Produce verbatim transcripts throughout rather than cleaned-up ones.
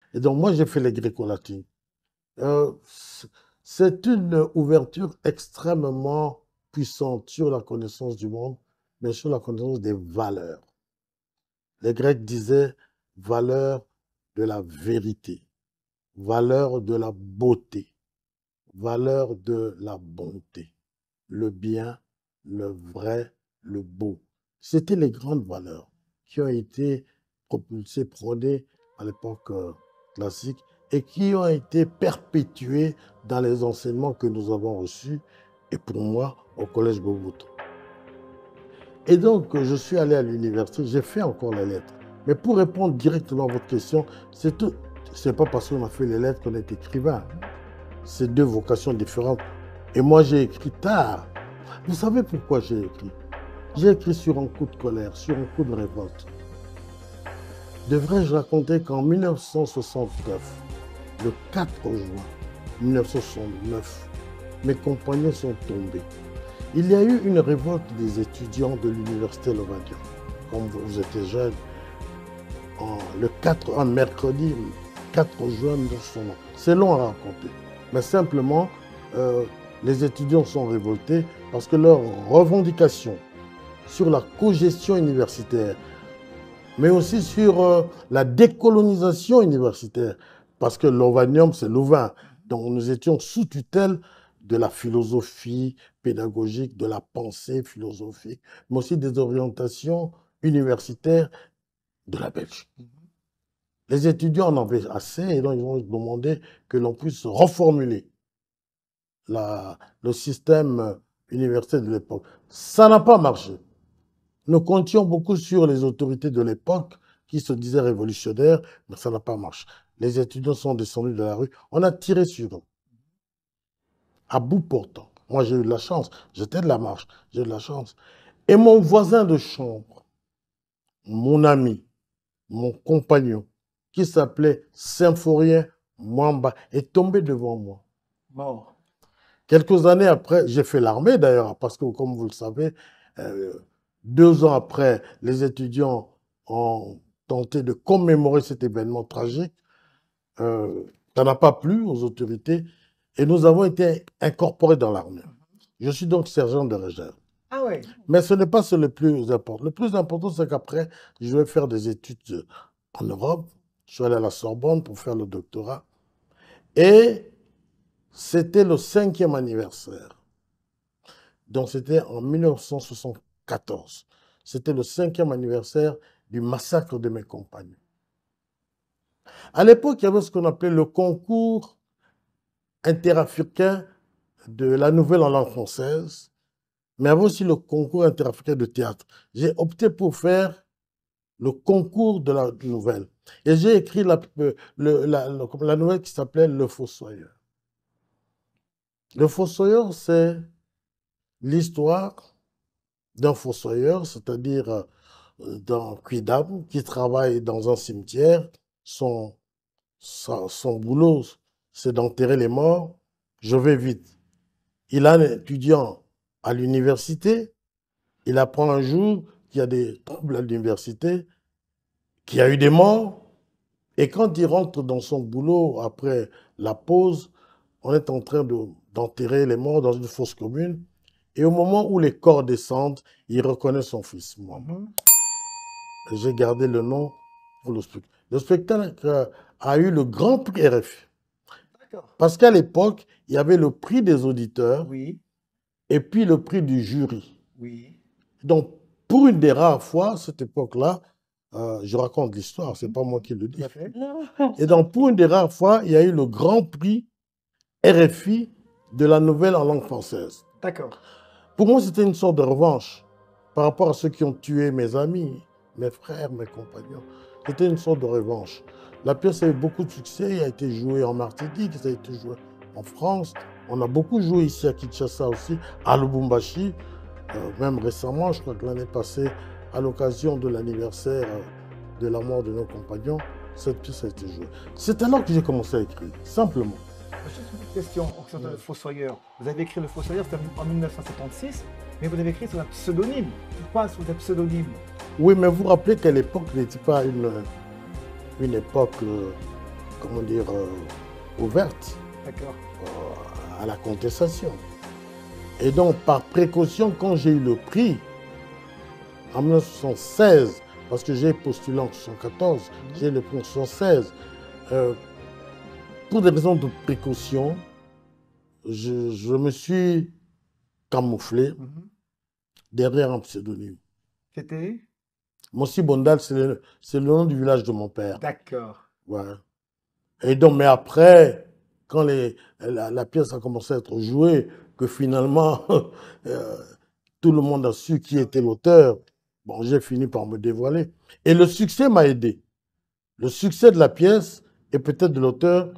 Et donc, moi, j'ai fait les gréco-latines. Euh, c'est une ouverture extrêmement puissante sur la connaissance du monde, mais sur la connaissance des valeurs. Les Grecs disaient valeur de la vérité, valeur de la beauté, valeur de la bonté, le bien, le vrai, le beau. C'était les grandes valeurs qui ont été propulsées, prônées à l'époque euh, classique et qui ont été perpétuées dans les enseignements que nous avons reçus et pour moi au collège Boboto. Et donc, je suis allé à l'université, j'ai fait encore les lettres. Mais pour répondre directement à votre question, c'est tout. C'est pas parce qu'on a fait les lettres qu'on est écrivain. C'est deux vocations différentes. Et moi, j'ai écrit tard. Vous savez pourquoi j'ai écrit? J'ai écrit sur un coup de colère, sur un coup de révolte. Devrais-je raconter qu'en mille neuf cent soixante-neuf, le quatre juin mille neuf cent soixante-neuf, mes compagnons sont tombés. Il y a eu une révolte des étudiants de l'université Lovadian. Comme vous étiez jeune, le quatre, un mercredi quatre juin mille neuf cent soixante-neuf. C'est long à raconter, mais simplement, euh, les étudiants sont révoltés parce que leurs revendications sur la cogestion universitaire, mais aussi sur euh, la décolonisation universitaire, parce que l'Ovanium, c'est Louvain. Donc nous étions sous tutelle de la philosophie pédagogique, de la pensée philosophique, mais aussi des orientations universitaires de la Belgique. Les étudiants en avaient assez et donc ils ont demandé que l'on puisse reformuler la, le système universitaire de l'époque. Ça n'a pas marché. Nous comptions beaucoup sur les autorités de l'époque qui se disaient révolutionnaires, mais ça n'a pas marché. Les étudiants sont descendus de la rue. On a tiré sur eux, à bout portant. Moi, j'ai eu de la chance. J'étais de la marche. J'ai eu de la chance. Et mon voisin de chambre, mon ami, mon compagnon, qui s'appelait Symphorien Mwamba, est tombé devant moi. Mort. Quelques années après, j'ai fait l'armée d'ailleurs, parce que comme vous le savez, euh, deux ans après, les étudiants ont tenté de commémorer cet événement tragique. Euh, ça n'a pas plu aux autorités et nous avons été incorporés dans l'armée. Je suis donc sergent de réserve. Ah ouais. Mais ce n'est pas ce le plus important. Le plus important, c'est qu'après, je vais faire des études en Europe. Je suis allé à la Sorbonne pour faire le doctorat. Et c'était le cinquième anniversaire. Donc c'était en mille neuf cent soixante-quatorze. C'était le cinquième anniversaire du massacre de mes compagnons. À l'époque, il y avait ce qu'on appelait le concours interafricain de la nouvelle en langue française, mais il y avait aussi le concours interafricain de théâtre. J'ai opté pour faire le concours de la nouvelle. Et j'ai écrit la, le, la, la, la nouvelle qui s'appelait Le Fossoyeur. Le Fossoyeur, c'est l'histoire d'un fossoyeur, c'est-à-dire d'un quidam qui travaille dans un cimetière. Son, son, son boulot, c'est d'enterrer les morts. Je vais vite. Il a un étudiant à l'université. Il apprend un jour qu'il y a des troubles à l'université, qu'il y a eu des morts. Et quand il rentre dans son boulot après la pause, on est en train de, d'enterrer les morts dans une fosse commune. Et au moment où les corps descendent, il reconnaît son fils. Moi, mm-hmm. J'ai gardé le nom pour le spectacle. Le spectacle a eu le grand prix R F I. Parce qu'à l'époque, il y avait le prix des auditeurs, oui. Et puis le prix du jury. Oui. Donc, pour une des rares fois, à cette époque-là, euh, je raconte l'histoire, c'est pas moi qui le dis. Et donc, pour une des rares fois, il y a eu le grand prix R F I de la nouvelle en langue française. D'accord. Pour moi, c'était une sorte de revanche par rapport à ceux qui ont tué mes amis, mes frères, mes compagnons. C'était une sorte de revanche. La pièce a eu beaucoup de succès, elle a été jouée en Martinique, ça a été joué en France. On a beaucoup joué ici à Kinshasa aussi, à Lubumbashi. Euh, même récemment, je crois que l'année passée, à l'occasion de l'anniversaire de la mort de nos compagnons, cette pièce a été jouée. C'est alors que j'ai commencé à écrire, simplement. Juste une question concernant le Fossoyeur. Vous avez écrit le Fossoyeur, c'était en mille neuf cent soixante-seize, mais vous l'avez écrit sous un pseudonyme. Pourquoi sous un pseudonyme? Oui, mais vous vous rappelez qu'à l'époque n'était pas une, une époque comment dire, euh, ouverte D'accord. euh, à la contestation. Et donc, par précaution, quand j'ai eu le prix, en mille neuf cent soixante-seize, parce que j'ai postulé en mille neuf cent soixante-quatorze, mmh. j'ai le prix en mille neuf cent soixante-seize, euh, pour des raisons de précaution, je, je me suis camouflé mmh. derrière un pseudonyme. C'était Mossi Bondal, c'est le, le nom du village de mon père. D'accord. Ouais. Et donc, mais après, quand les, la, la pièce a commencé à être jouée, que finalement, euh, tout le monde a su qui était l'auteur, bon, j'ai fini par me dévoiler. Et le succès m'a aidé. Le succès de la pièce et peut-être de l'auteur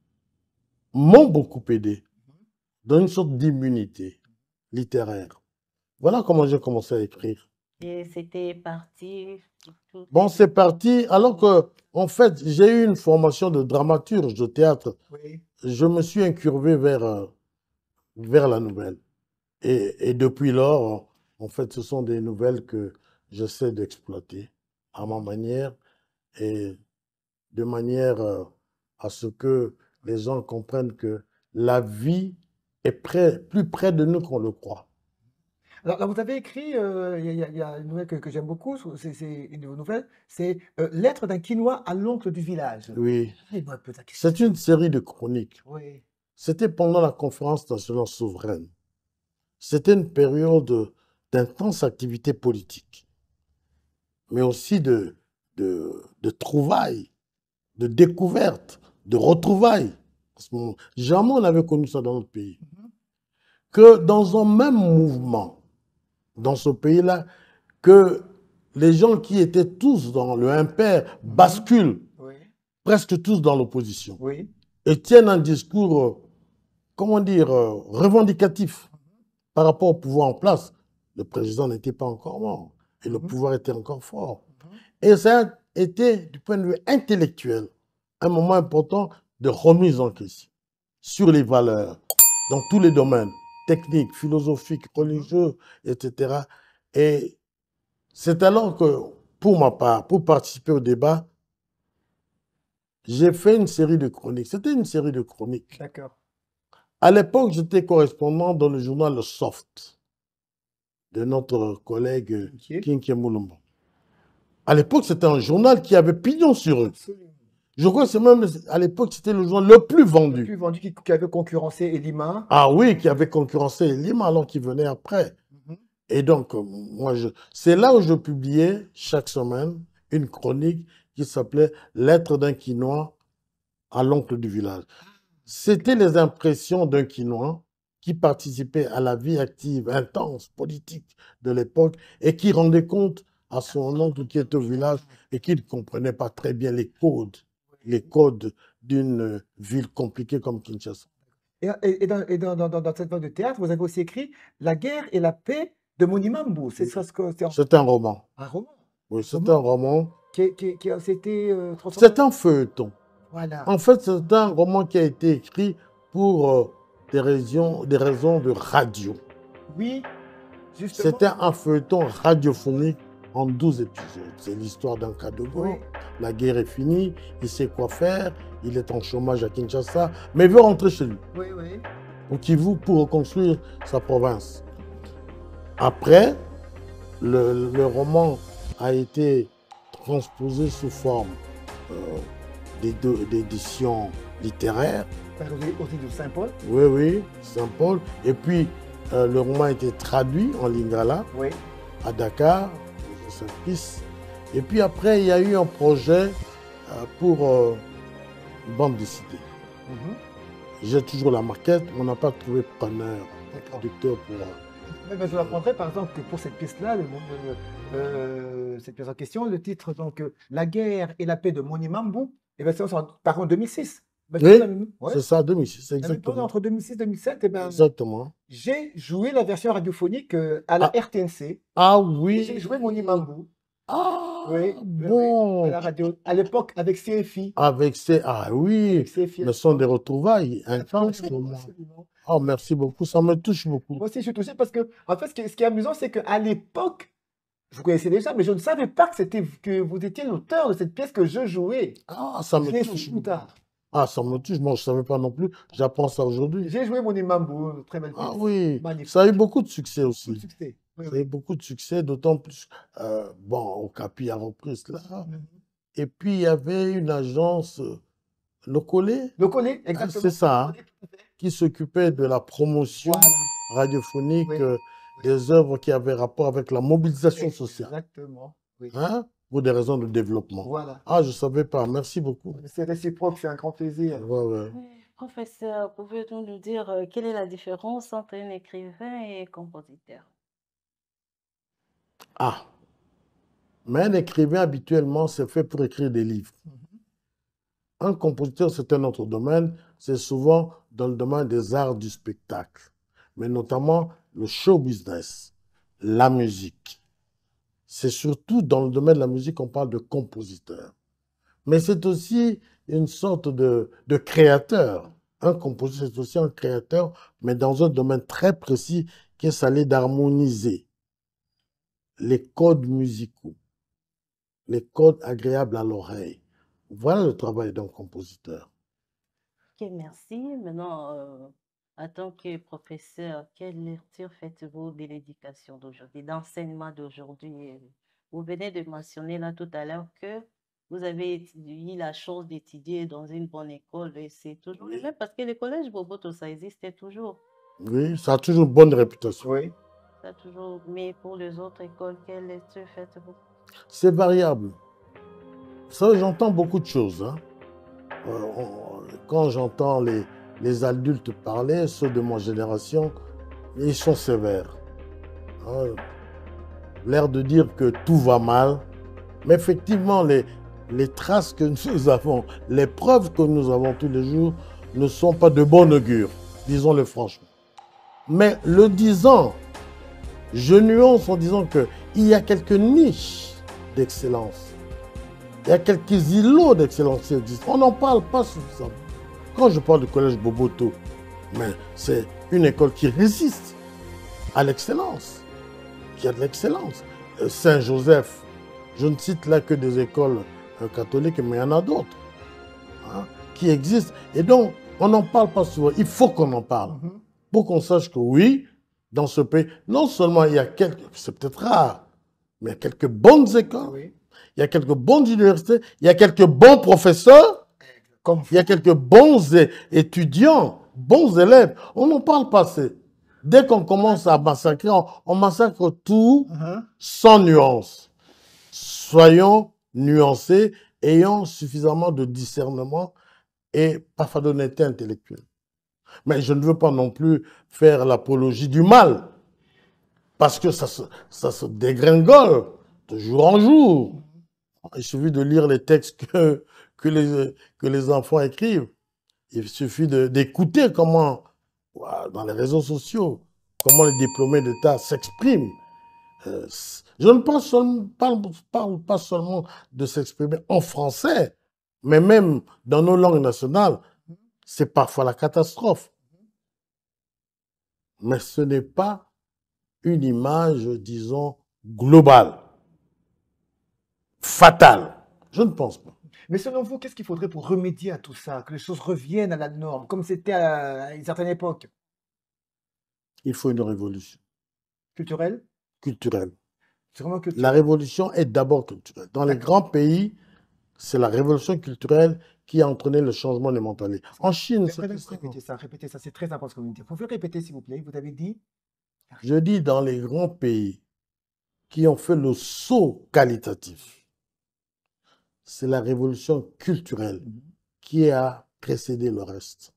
m'ont beaucoup aidé dans une sorte d'immunité littéraire. Voilà comment j'ai commencé à écrire. Et c'était parti... Bon, c'est parti, alors que, en fait, j'ai eu une formation de dramaturge de théâtre. Oui. Je me suis incurvé vers, euh, vers la nouvelle. Et, et depuis lors, en fait, ce sont des nouvelles que j'essaie d'exploiter à ma manière et de manière euh, à ce que les gens comprennent que la vie est près, plus près de nous qu'on le croit. Alors, là, vous avez écrit, il euh, y, y, y a une nouvelle que, que j'aime beaucoup, c'est une de vos nouvelles, c'est euh, « Lettre d'un Quinois à l'oncle du village ». Oui. C'est une série de chroniques. Oui. C'était pendant la conférence nationale souveraine. C'était une période d'intense activité politique, mais aussi de, de, de trouvailles, de découvertes, de retrouvailles. Jamais on n'avait connu ça dans notre pays. Mm-hmm. Que dans un même mouvement, dans ce pays-là, que les gens qui étaient tous dans le impair basculent, oui. presque tous dans l'opposition, oui. et tiennent un discours, comment dire, revendicatif par rapport au pouvoir en place. Le président n'était pas encore mort, et le mmh. pouvoir était encore fort. Mmh. Et ça a été, du point de vue intellectuel, un moment important de remise en question sur les valeurs, dans tous les domaines, techniques, philosophiques, religieux, et cetera. Et c'est alors que, pour ma part, pour participer au débat, j'ai fait une série de chroniques. C'était une série de chroniques. D'accord. À l'époque, j'étais correspondant dans le journal Le Soft de notre collègue Kinké Moulumba. À l'époque, c'était un journal qui avait pignon sur eux. Absolument. Je crois que c'est même, à l'époque, c'était le journal le plus vendu. Le plus vendu qui, qui avait concurrencé Elima. Ah oui, qui avait concurrencé Elima alors qu'il venait après. Mm-hmm. Et donc, moi, je, c'est là où je publiais chaque semaine une chronique qui s'appelait « Lettre d'un Quinois à l'oncle du village ». C'était les impressions d'un Quinois qui participait à la vie active, intense, politique de l'époque et qui rendait compte à son oncle qui était au village et qui ne comprenait pas très bien les codes, les codes d'une ville compliquée comme Kinshasa. Et, et, et, dans, et dans, dans, dans cette voie de théâtre, vous avez aussi écrit « La guerre et la paix de Monimambou ». C'est un... un roman. Un roman. Oui, c'est un roman. Qui, qui, qui a été euh, transformé. C'est un feuilleton. Voilà. En fait, c'est un roman qui a été écrit pour euh, des, raisons, des raisons de radio. Oui, justement. C'était un feuilleton radiophonique en douze épisodes. C'est l'histoire d'un Kadogo. Oui. La guerre est finie, il sait quoi faire, il est en chômage à Kinshasa, mais il veut rentrer chez lui. Oui, oui. Au Kivu pour reconstruire sa province. Après, le, le roman a été transposé sous forme euh, d'édition littéraire. Aussi de Saint-Paul. Oui, oui, Saint-Paul. Et puis, euh, le roman a été traduit en lingala oui. à Dakar, Saint-Pis. Et puis après, il y a eu un projet euh, pour euh, une bande dessinée. Mm-hmm. J'ai toujours la maquette, on n'a pas trouvé preneur, producteur pour... Mais ben, je l'apprendrai par exemple que pour cette pièce-là, le, le, euh, cette pièce en question, le titre donc « La guerre et la paix de Monimambou », et ben, c'est par en deux mille six. Ben, oui, ouais. C'est ça, deux mille six, exactement. Entre deux mille six et deux mille sept, eh ben, exactement. J'ai joué la version radiophonique à la ah. R T N C. Ah oui. J'ai joué Monimambou. Ah oui, bon. Oui, à la radio, à l'époque avec C F I. Avec C Ah oui, C F I. Ce sont des retrouvailles intenses pour moi. Oh, merci beaucoup, ça me touche beaucoup. Moi aussi, je suis touché parce que, en fait, ce qui est, ce qui est amusant, c'est qu'à l'époque, je vous connaissais déjà, mais je ne savais pas que, que vous étiez l'auteur de cette pièce que je jouais. Ah, ça me touche plus tard. Ah, ça me touche, moi je ne savais pas non plus. J'apprends ça aujourd'hui. J'ai joué Moni Mambo, très belle Ah pièce. oui, Magnifique. ça a eu beaucoup de succès Beaucoup de aussi. succès. Oui, Ça a oui. eu beaucoup de succès, d'autant plus, euh, bon, Okapi a repris cela. Mhm. Et puis il y avait une agence, euh, Locolé, Le collet, hein, c'est exactement. ça, hein, Collet, tout à fait. qui s'occupait de la promotion Voilà. radiophonique Oui, euh, oui, des œuvres qui avaient rapport avec la mobilisation sociale, exactement. Oui. hein, pour des raisons de développement. Voilà. Ah, je ne savais pas, merci beaucoup. C'est réciproque, c'est un grand plaisir. Ouais, ouais. Oui, professeur, pouvez-vous nous dire euh, quelle est la différence entre un écrivain et un compositeur? Ah, mais un écrivain habituellement, c'est fait pour écrire des livres. Mhm. Un compositeur, c'est un autre domaine, c'est souvent dans le domaine des arts du spectacle, mais notamment le show business, la musique. C'est surtout dans le domaine de la musique qu'on parle de compositeur. Mais c'est aussi une sorte de, de créateur. Un compositeur, c'est aussi un créateur, mais dans un domaine très précis qui est celui d'harmoniser les codes musicaux, les codes agréables à l'oreille. Voilà le travail d'un compositeur. Ok, merci. Maintenant, euh, en tant que professeur, quelle lecture faites-vous de l'éducation d'aujourd'hui, d'enseignement d'aujourd'hui? Vous venez de mentionner là tout à l'heure que vous avez étudié- eu la chance d'étudier dans une bonne école et c'est toujours le Oui. même parce que les collèges Boboto, ça existait toujours. Oui, ça a toujours une bonne réputation. Oui. Ça a toujours. Mais pour les autres écoles, quelle lecture faites-vous? C'est variable. Ça, j'entends beaucoup de choses, hein. Euh, on- quand j'entends les, les adultes parler, ceux de ma génération, ils sont sévères, hein. L'air de dire que tout va mal. Mais effectivement, les, les traces que nous avons, les preuves que nous avons tous les jours ne sont pas de bon augure, disons-le franchement. Mais le disant, je nuance en disant qu'il y a quelques niches d'excellence. Il y a quelques îlots d'excellence qui existent. On n'en parle pas suffisamment. Quand je parle du collège Boboto, mais c'est une école qui résiste à l'excellence, qui a de l'excellence. Euh, Saint-Joseph, je ne cite là que des écoles euh, catholiques, mais il y en a d'autres, hein, qui existent. Et donc, on n'en parle pas souvent. Il faut qu'on en parle Mhm. pour qu'on sache que oui, dans ce pays, non seulement il y a quelques, c'est peut-être rare, mais il y a quelques bonnes écoles, Oui. il y a quelques bonnes universités, il y a quelques bons professeurs, Comme il y a quelques bons é- étudiants, bons élèves. On n'en parle pas assez. Dès qu'on commence à massacrer, on, on massacre tout Mhm. sans nuance. Soyons nuancés, ayons suffisamment de discernement et parfois d'honnêteté intellectuelle. Mais je ne veux pas non plus faire l'apologie du mal, parce que ça se, ça se dégringole de jour en jour. Il suffit de lire les textes que, que, les, que les enfants écrivent. Il suffit de- d'écouter comment, voilà, dans les réseaux sociaux, comment les diplômés d'État s'expriment. Euh, c- je ne parle, seulement- parle, parle pas seulement de s'exprimer en français, mais même dans nos langues nationales, c'est parfois la catastrophe. Mais ce n'est pas une image, disons, globale, fatale. Je ne pense pas. Mais selon vous, qu'est-ce qu'il faudrait pour remédier à tout ça, que les choses reviennent à la norme, comme c'était à, à une certaine époque Il faut une révolution culturelle? culturelle. C'est vraiment La culturel. révolution est d'abord culturelle. Dans les D'accord. grands pays, c'est la révolution culturelle qui a entraîné le changement des mentalités. En Chine, c'est J'aimerais tout bien que vous ça. répétez ça, répétez ça, c'est très important ce que vous me dites. Vous pouvez répéter, s'il vous plaît? Vous avez dit? Je dis dans les grands pays qui ont fait le saut qualitatif, c'est la révolution culturelle Mhm. qui a précédé le reste.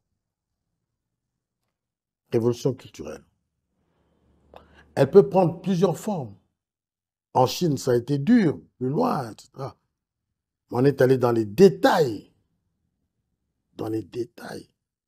Révolution culturelle. Elle peut prendre plusieurs formes. En Chine, ça a été dur, plus loin, et cetera. On est allé dans les détails. Dans les détails.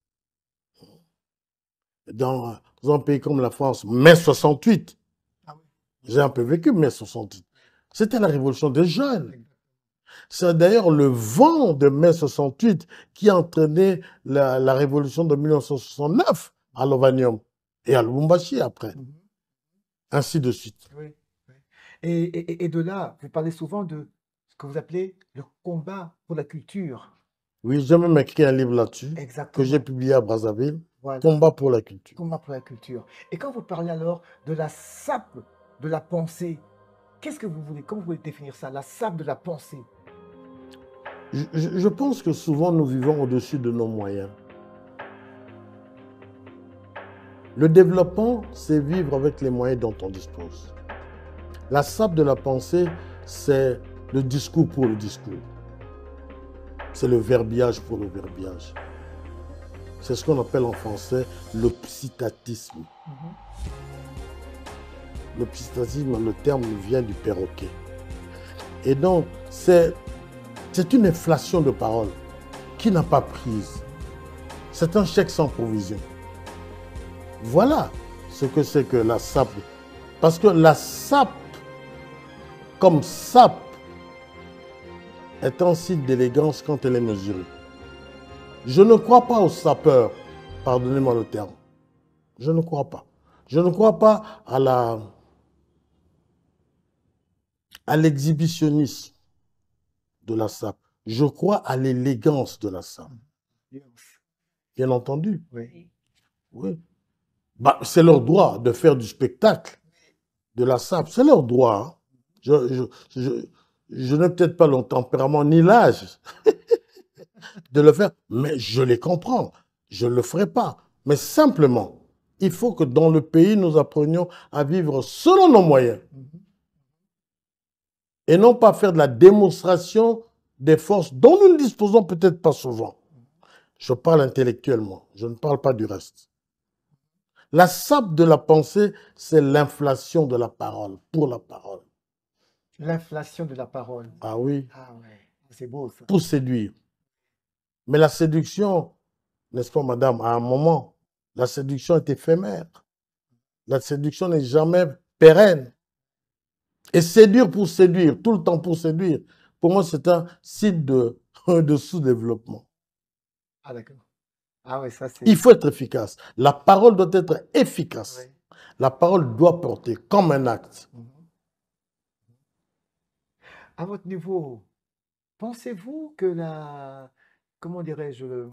Dans, dans un pays comme la France, mai soixante-huit, Ah oui. j'ai un peu vécu mai soixante-huit. C'était la révolution des jeunes. C'est d'ailleurs le vent de mai soixante-huit qui a entraîné la, la révolution de mille neuf cent soixante-neuf à Lovanium et à Lubumbashi après, Mhm. ainsi de suite. Oui, oui. Et, et- et de là, vous parlez souvent de ce que vous appelez le combat pour la culture. Oui, j'ai même écrit un livre là-dessus, que Exactement. j'ai publié à Brazzaville, Voilà. Combat pour la culture. Combat pour la culture. Et quand vous parlez alors de la sape de la pensée, qu'est-ce que vous voulez, comment vous voulez définir ça, la sape de la pensée? Je, je- je pense que souvent nous vivons au-dessus de nos moyens. Le développement, c'est vivre avec les moyens dont on dispose. La sape de la pensée, c'est le discours pour le discours. C'est le verbiage pour le verbiage. C'est ce qu'on appelle en français le psittatisme. Mhm. Le psittatisme, le terme vient du perroquet. Et donc, c'est c'est une inflation de paroles qui n'a pas prise. C'est un chèque sans provision. Voilà ce que c'est que la sape. Parce que la sape, comme sape, est un signe d'élégance quand elle est mesurée. Je ne crois pas aux sapeurs, pardonnez-moi le terme. Je ne crois pas. Je ne crois pas à la, à l'exhibitionnisme de la sape. Je crois à l'élégance de la sape. Yes. Bien entendu. Oui. Oui. Bah, c'est leur droit de faire du spectacle de la sape. C'est leur droit. Hein. Je, je, je, je n'ai peut-être pas le tempérament ni l'âge de le faire, mais je les comprends. Je ne le ferai pas. Mais simplement, il faut que dans le pays, nous apprenions à vivre selon nos moyens. Mhm. Et non pas faire de la démonstration des forces dont nous ne disposons peut-être pas souvent. Je parle intellectuellement, je ne parle pas du reste. La sape de la pensée, c'est l'inflation de la parole, pour la parole. L'inflation de la parole. Ah oui, Ah ouais, c'est beau ça. pour séduire. Mais la séduction, n'est-ce pas madame, à un moment, la séduction est éphémère. La séduction n'est jamais pérenne. Et séduire pour séduire, tout le temps pour séduire, pour moi c'est un site de, de sous-développement. Ah d'accord. Ah ouais, ça c'est... Il faut être efficace. La parole doit être efficace. Ouais. La parole doit porter comme un acte. Mhm. À votre niveau, pensez-vous que la... Comment dirais-je? le-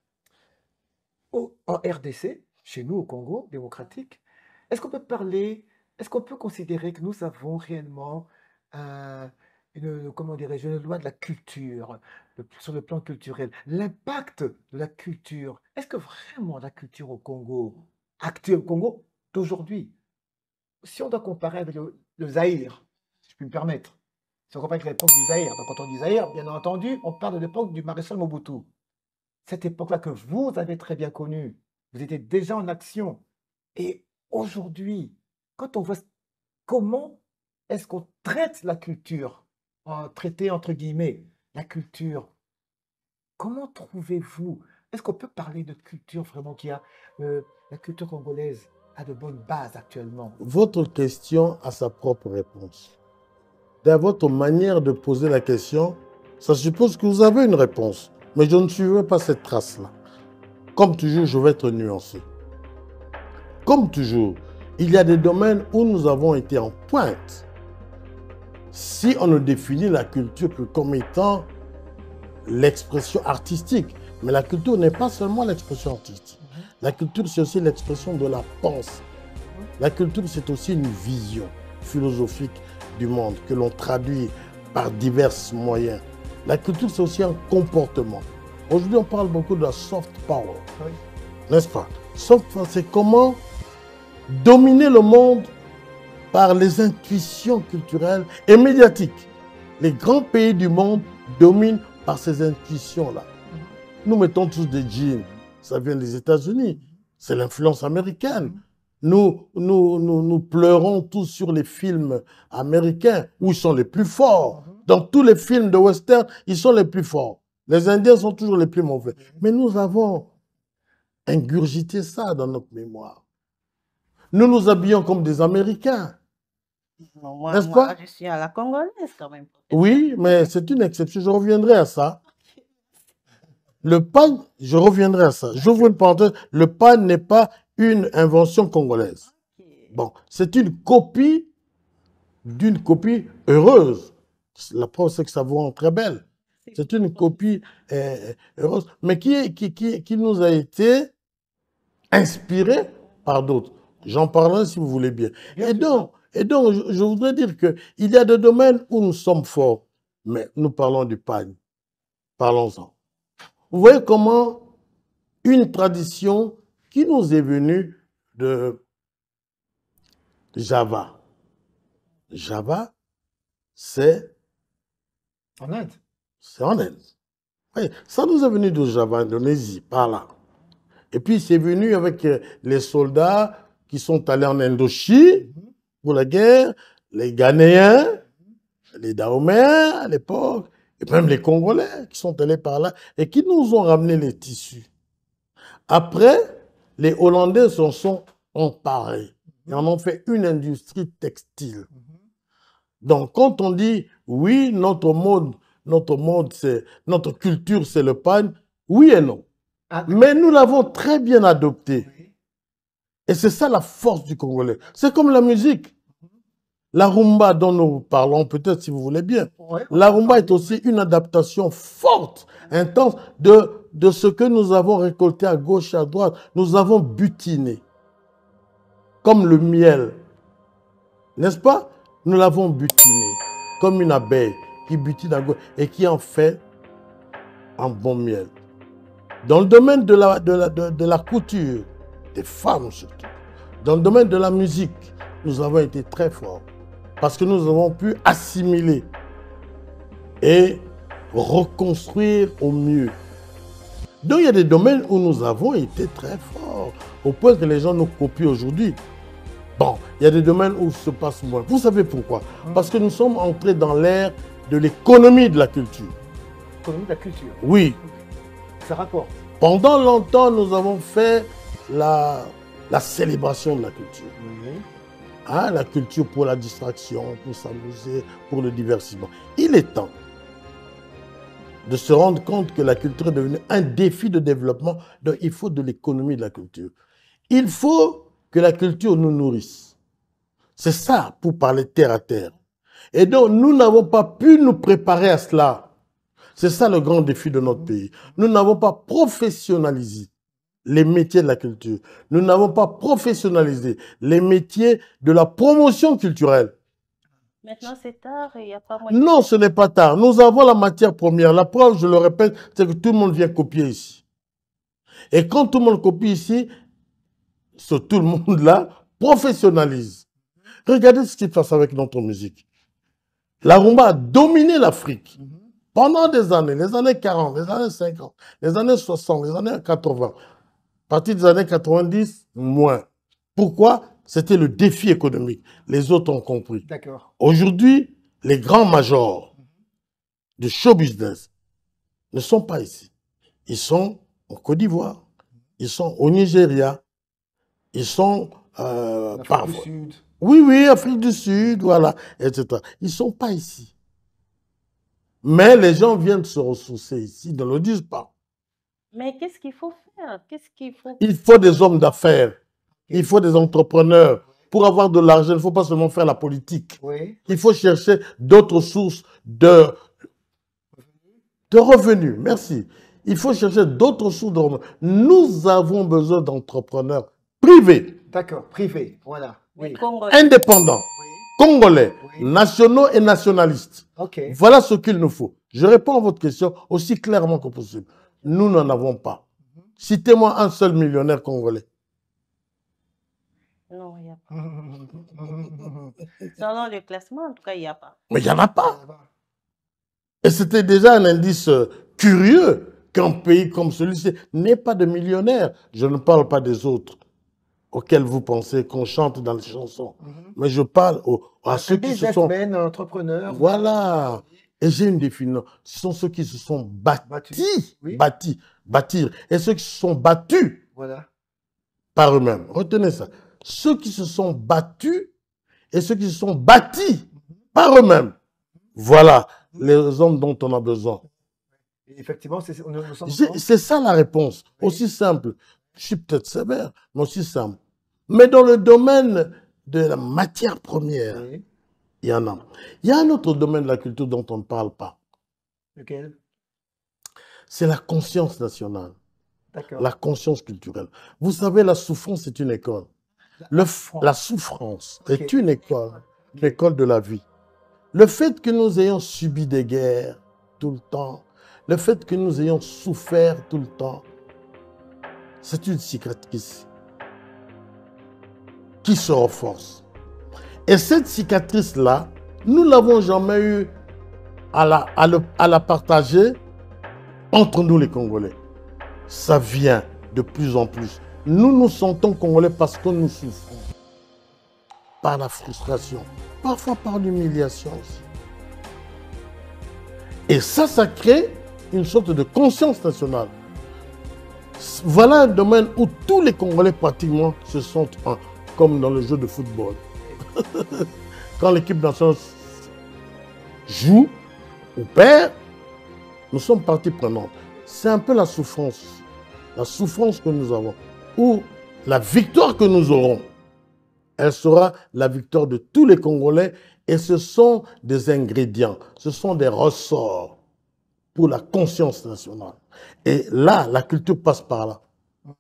au- En R D C, chez nous au Congo démocratique, est-ce qu'on peut parler, est-ce qu'on peut considérer que nous avons réellement un- une, comment dirais-je, une loi de la culture, le- sur le plan culturel, l'impact de la culture, est-ce que vraiment la culture au Congo, actuel Congo d'aujourd'hui, si on doit comparer avec le, le Zaïre, si je puis me permettre, si on compare avec l'époque du Zaïre, donc quand on dit Zaïre, bien entendu, on parle de l'époque du maréchal Mobutu. Cette époque-là que vous avez très bien connue, vous étiez déjà en action. Et aujourd'hui, quand on voit comment est-ce qu'on traite la culture, en traiter entre guillemets la culture, comment trouvez-vous, est-ce qu'on peut parler de culture vraiment qui a, euh, la culture congolaise a de bonnes bases actuellement? Votre question a sa propre réponse. Dans votre manière de poser la question, ça suppose que vous avez une réponse. Mais je ne suivrai pas cette trace-là. Comme toujours, je vais être nuancé. Comme toujours, il y a des domaines où nous avons été en pointe. Si on ne définit la culture que comme étant l'expression artistique, mais la culture n'est pas seulement l'expression artistique. La culture, c'est aussi l'expression de la pensée. La culture, c'est aussi une vision philosophique du monde que l'on traduit par divers moyens. La culture, c'est aussi un comportement. Aujourd'hui, on parle beaucoup de la soft power, Oui. n'est-ce pas? Soft power, c'est comment dominer le monde par les intuitions culturelles et médiatiques. Les grands pays du monde dominent par ces intuitions-là. Nous mettons tous des jeans, ça vient des États-Unis, c'est l'influence américaine. Nous, nous, nous, nous pleurons tous sur les films américains où ils sont les plus forts. Dans tous les films de western, ils sont les plus forts. Les Indiens sont toujours les plus mauvais. Mais nous avons ingurgité ça dans notre mémoire. Nous nous habillons comme des Américains. Non, moi, N'est-ce moi, pas? je suis à la congolaise quand même. Oui, mais c'est une exception. Je reviendrai à ça. Le pan, je reviendrai à ça. J'ouvre une parenthèse. Le pan n'est pas une invention congolaise. Ok. Bon, c'est une copie d'une copie heureuse. La preuve, c'est que ça vous rend très belle. C'est une copie euh, heureuse, mais qui, qui, qui, qui nous a été inspirée par d'autres. J'en parlerai si vous voulez bien. Bien Et sûr. donc, et donc je, je voudrais dire qu'il y a des domaines où nous sommes forts, mais nous parlons du pagne. Parlons-en. Vous voyez comment une tradition qui nous est venue de Java. Java, c'est En Inde. c'est en Inde. Oui, ça nous est venu de Java, Indonésie, par là. Et puis c'est venu avec euh, les soldats qui sont allés en Indochine Mhm. pour la guerre, les Ghanéens, les Dahoméens à l'époque, et même les Congolais qui sont allés par là et qui nous ont ramené les tissus. Après, les Hollandais s'en sont emparés et en ont fait une industrie textile. Mhm. Donc, quand on dit, oui, notre mode, notre mode, c'est, notre culture, c'est le pagne, oui et non. Ah, Mais nous l'avons très bien adopté. oui. Et c'est ça la force du Congolais. C'est comme la musique. La rumba dont nous parlons, peut-être si vous voulez bien. Ouais, La rumba ouais. est aussi une adaptation forte, intense de, de ce que nous avons récolté à gauche et à droite. Nous avons butiné. Comme le miel. N'est-ce pas? Nous l'avons butiné. Comme une abeille qui butine à gauche et qui en fait un bon miel. Dans le domaine de la, de la, de, de la couture, des femmes surtout, dans le domaine de la musique, nous avons été très forts. Parce que nous avons pu assimiler et reconstruire au mieux. Donc il y a des domaines où nous avons été très forts, au point que les gens nous copient aujourd'hui. Bon, il y a des domaines où ça se passe moins. Vous savez pourquoi? Parce que nous sommes entrés dans l'ère de l'économie de la culture. Économie de la culture. Oui, Ça rapporte. pendant longtemps, nous avons fait la, la célébration de la culture. Oui. Hein, la culture pour la distraction, pour s'amuser, pour le divertissement. Il est temps de se rendre compte que la culture est devenue un défi de développement. Donc, il faut de l'économie de la culture. Il faut que la culture nous nourrisse. C'est ça, pour parler terre à terre. Et donc, nous n'avons pas pu nous préparer à cela. C'est ça le grand défi de notre pays. Nous n'avons pas professionnalisé les métiers de la culture. Nous n'avons pas professionnalisé les métiers de la promotion culturelle. Maintenant, c'est tard et il n'y a pas moyen. Non, ce n'est pas tard. Nous avons la matière première. La preuve, je le répète, c'est que tout le monde vient copier ici. Et quand tout le monde copie ici, ce tout le monde-là professionnalise. Regardez ce qui se passe avec notre musique. La rumba a dominé l'Afrique Mhm. pendant des années, les années quarante, les années cinquante, les années soixante, les années quatre-vingts. À partir des années quatre-vingt-dix, moins. Pourquoi? C'était le défi économique. Les autres ont compris. D'accord. Aujourd'hui, les grands majors du show business ne sont pas ici. Ils sont en Côte d'Ivoire, ils sont au Nigeria, ils sont euh, L'Afrique par- du Sud. Oui, oui, Afrique du Sud, voilà, et cetera. Ils ne sont pas ici. Mais les gens viennent se ressourcer ici, ne le disent pas. Mais qu'est-ce qu'il faut faire? Qu'est-ce qu'il faut Il faut des hommes d'affaires, il faut des entrepreneurs. Pour avoir de l'argent, il ne faut pas seulement faire la politique. Oui. Il faut chercher d'autres sources de, de revenus. Merci. Il faut chercher d'autres sources de revenus. Nous avons besoin d'entrepreneurs privés, D'accord. Privé. Voilà. les Oui. Congolais? indépendants, Oui. congolais, Oui. nationaux et nationalistes. Ok. Voilà ce qu'il nous faut. Je réponds à votre question aussi clairement que possible. Nous n'en avons pas. Citez-moi un seul millionnaire congolais. Non, il n'y a pas. Selon le classement, en tout cas, il n'y a pas. Mais il n'y en a pas. Et c'était déjà un indice euh, curieux qu'un pays comme celui-ci n'ait pas de millionnaires. Je ne parle pas des autres auxquels vous pensez qu'on chante dans les chansons. Mhm. Mais je parle aux- à Un ceux qui se sont... businessman, un entrepreneur. Voilà. Et j'ai une définition. Ce sont ceux qui se sont bâtis, Battus. Oui. bâtis, bâtir. Et ceux qui se sont battus Voilà. par eux-mêmes. Retenez ça. Ceux qui se sont battus et ceux qui se sont bâtis par eux-mêmes. Voilà les hommes dont on a besoin. Et effectivement, c'est, nous, nous sommes J'ai- ensemble. C'est ça la réponse. Oui. Aussi simple. Je suis peut-être sévère, mais aussi simple. Mais dans le domaine de la matière première, Oui. il y en a. Il y a un autre domaine de la culture dont on ne parle pas. Lequel? c'est la conscience nationale, D'accord. la conscience culturelle. Vous savez, la souffrance est une école. Le, la souffrance okay. est une école, l'école de la vie. Le fait que nous ayons subi des guerres tout le temps, le fait que nous ayons souffert tout le temps, c'est une cicatrice qui se renforce. Et cette cicatrice-là, nous ne l'avons jamais eu à la, à, le, à la partager entre nous les Congolais. Ça vient de plus en plus. Nous nous sentons Congolais parce que nous souffrons. Par la frustration, parfois par l'humiliation aussi. Et ça, ça crée une sorte de conscience nationale. Voilà un domaine où tous les Congolais pratiquement se sentent un, comme dans le jeu de football. Quand l'équipe nationale joue ou perd, nous sommes partie prenante. C'est un peu la souffrance, la souffrance que nous avons, ou la victoire que nous aurons. Elle sera la victoire de tous les Congolais et ce sont des ingrédients, ce sont des ressorts pour la conscience nationale. Et là, la culture passe par là.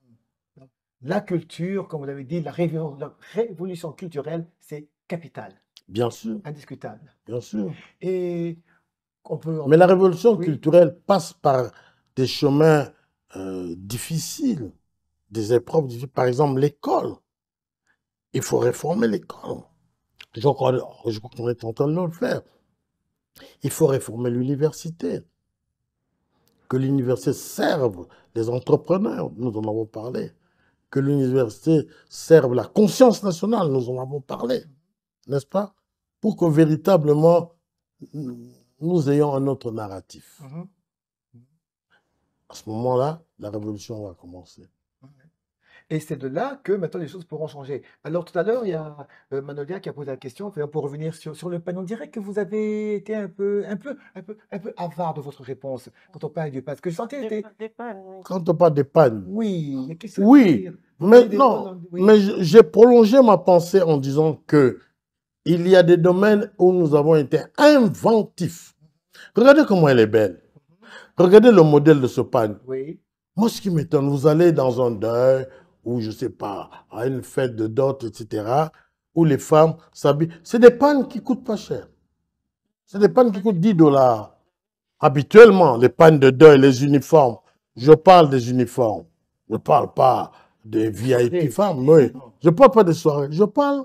La culture, comme vous l'avez dit, la révolution, la révolution culturelle, c'est capital. Bien sûr. Indiscutable. Bien sûr. Et on peut... Mais la révolution oui. culturelle passe par des chemins euh, difficiles, des épreuves difficiles. Par exemple, l'école. Il faut réformer l'école. Je crois, je crois qu'on est en train de le faire. Il faut réformer l'université. Que l'université serve les entrepreneurs, nous en avons parlé. Que l'université serve la conscience nationale, nous en avons parlé. N'est-ce pas? Pour que véritablement nous ayons un autre narratif. Mm-hmm. À ce moment-là, la révolution va commencer. Et c'est de là que maintenant les choses pourront changer. Alors tout à l'heure, il y a euh, Manolia qui a posé la question, pour revenir sur, sur le panneau. On dirait que vous avez été un peu, un peu, un peu, un peu avare de votre réponse quand on parle du pan. Parce que je sentais... Des, était... des pannes, oui. Quand on parle des pannes. Oui. Oui, mais non, oui. Mais j'ai prolongé ma pensée en disant que il y a des domaines où nous avons été inventifs. Regardez comment elle est belle. Regardez le modèle de ce pan. Oui. Moi, ce qui m'étonne, vous allez dans un deuil, ou je ne sais pas, à une fête de dot, et cetera, où les femmes s'habillent. C'est des pannes qui ne coûtent pas cher. C'est des pannes qui coûtent dix dollars. Habituellement, les pannes de deuil, les uniformes, je parle des uniformes. Je ne parle pas des V I P femmes, oui. Je ne parle pas des soirées. Je parle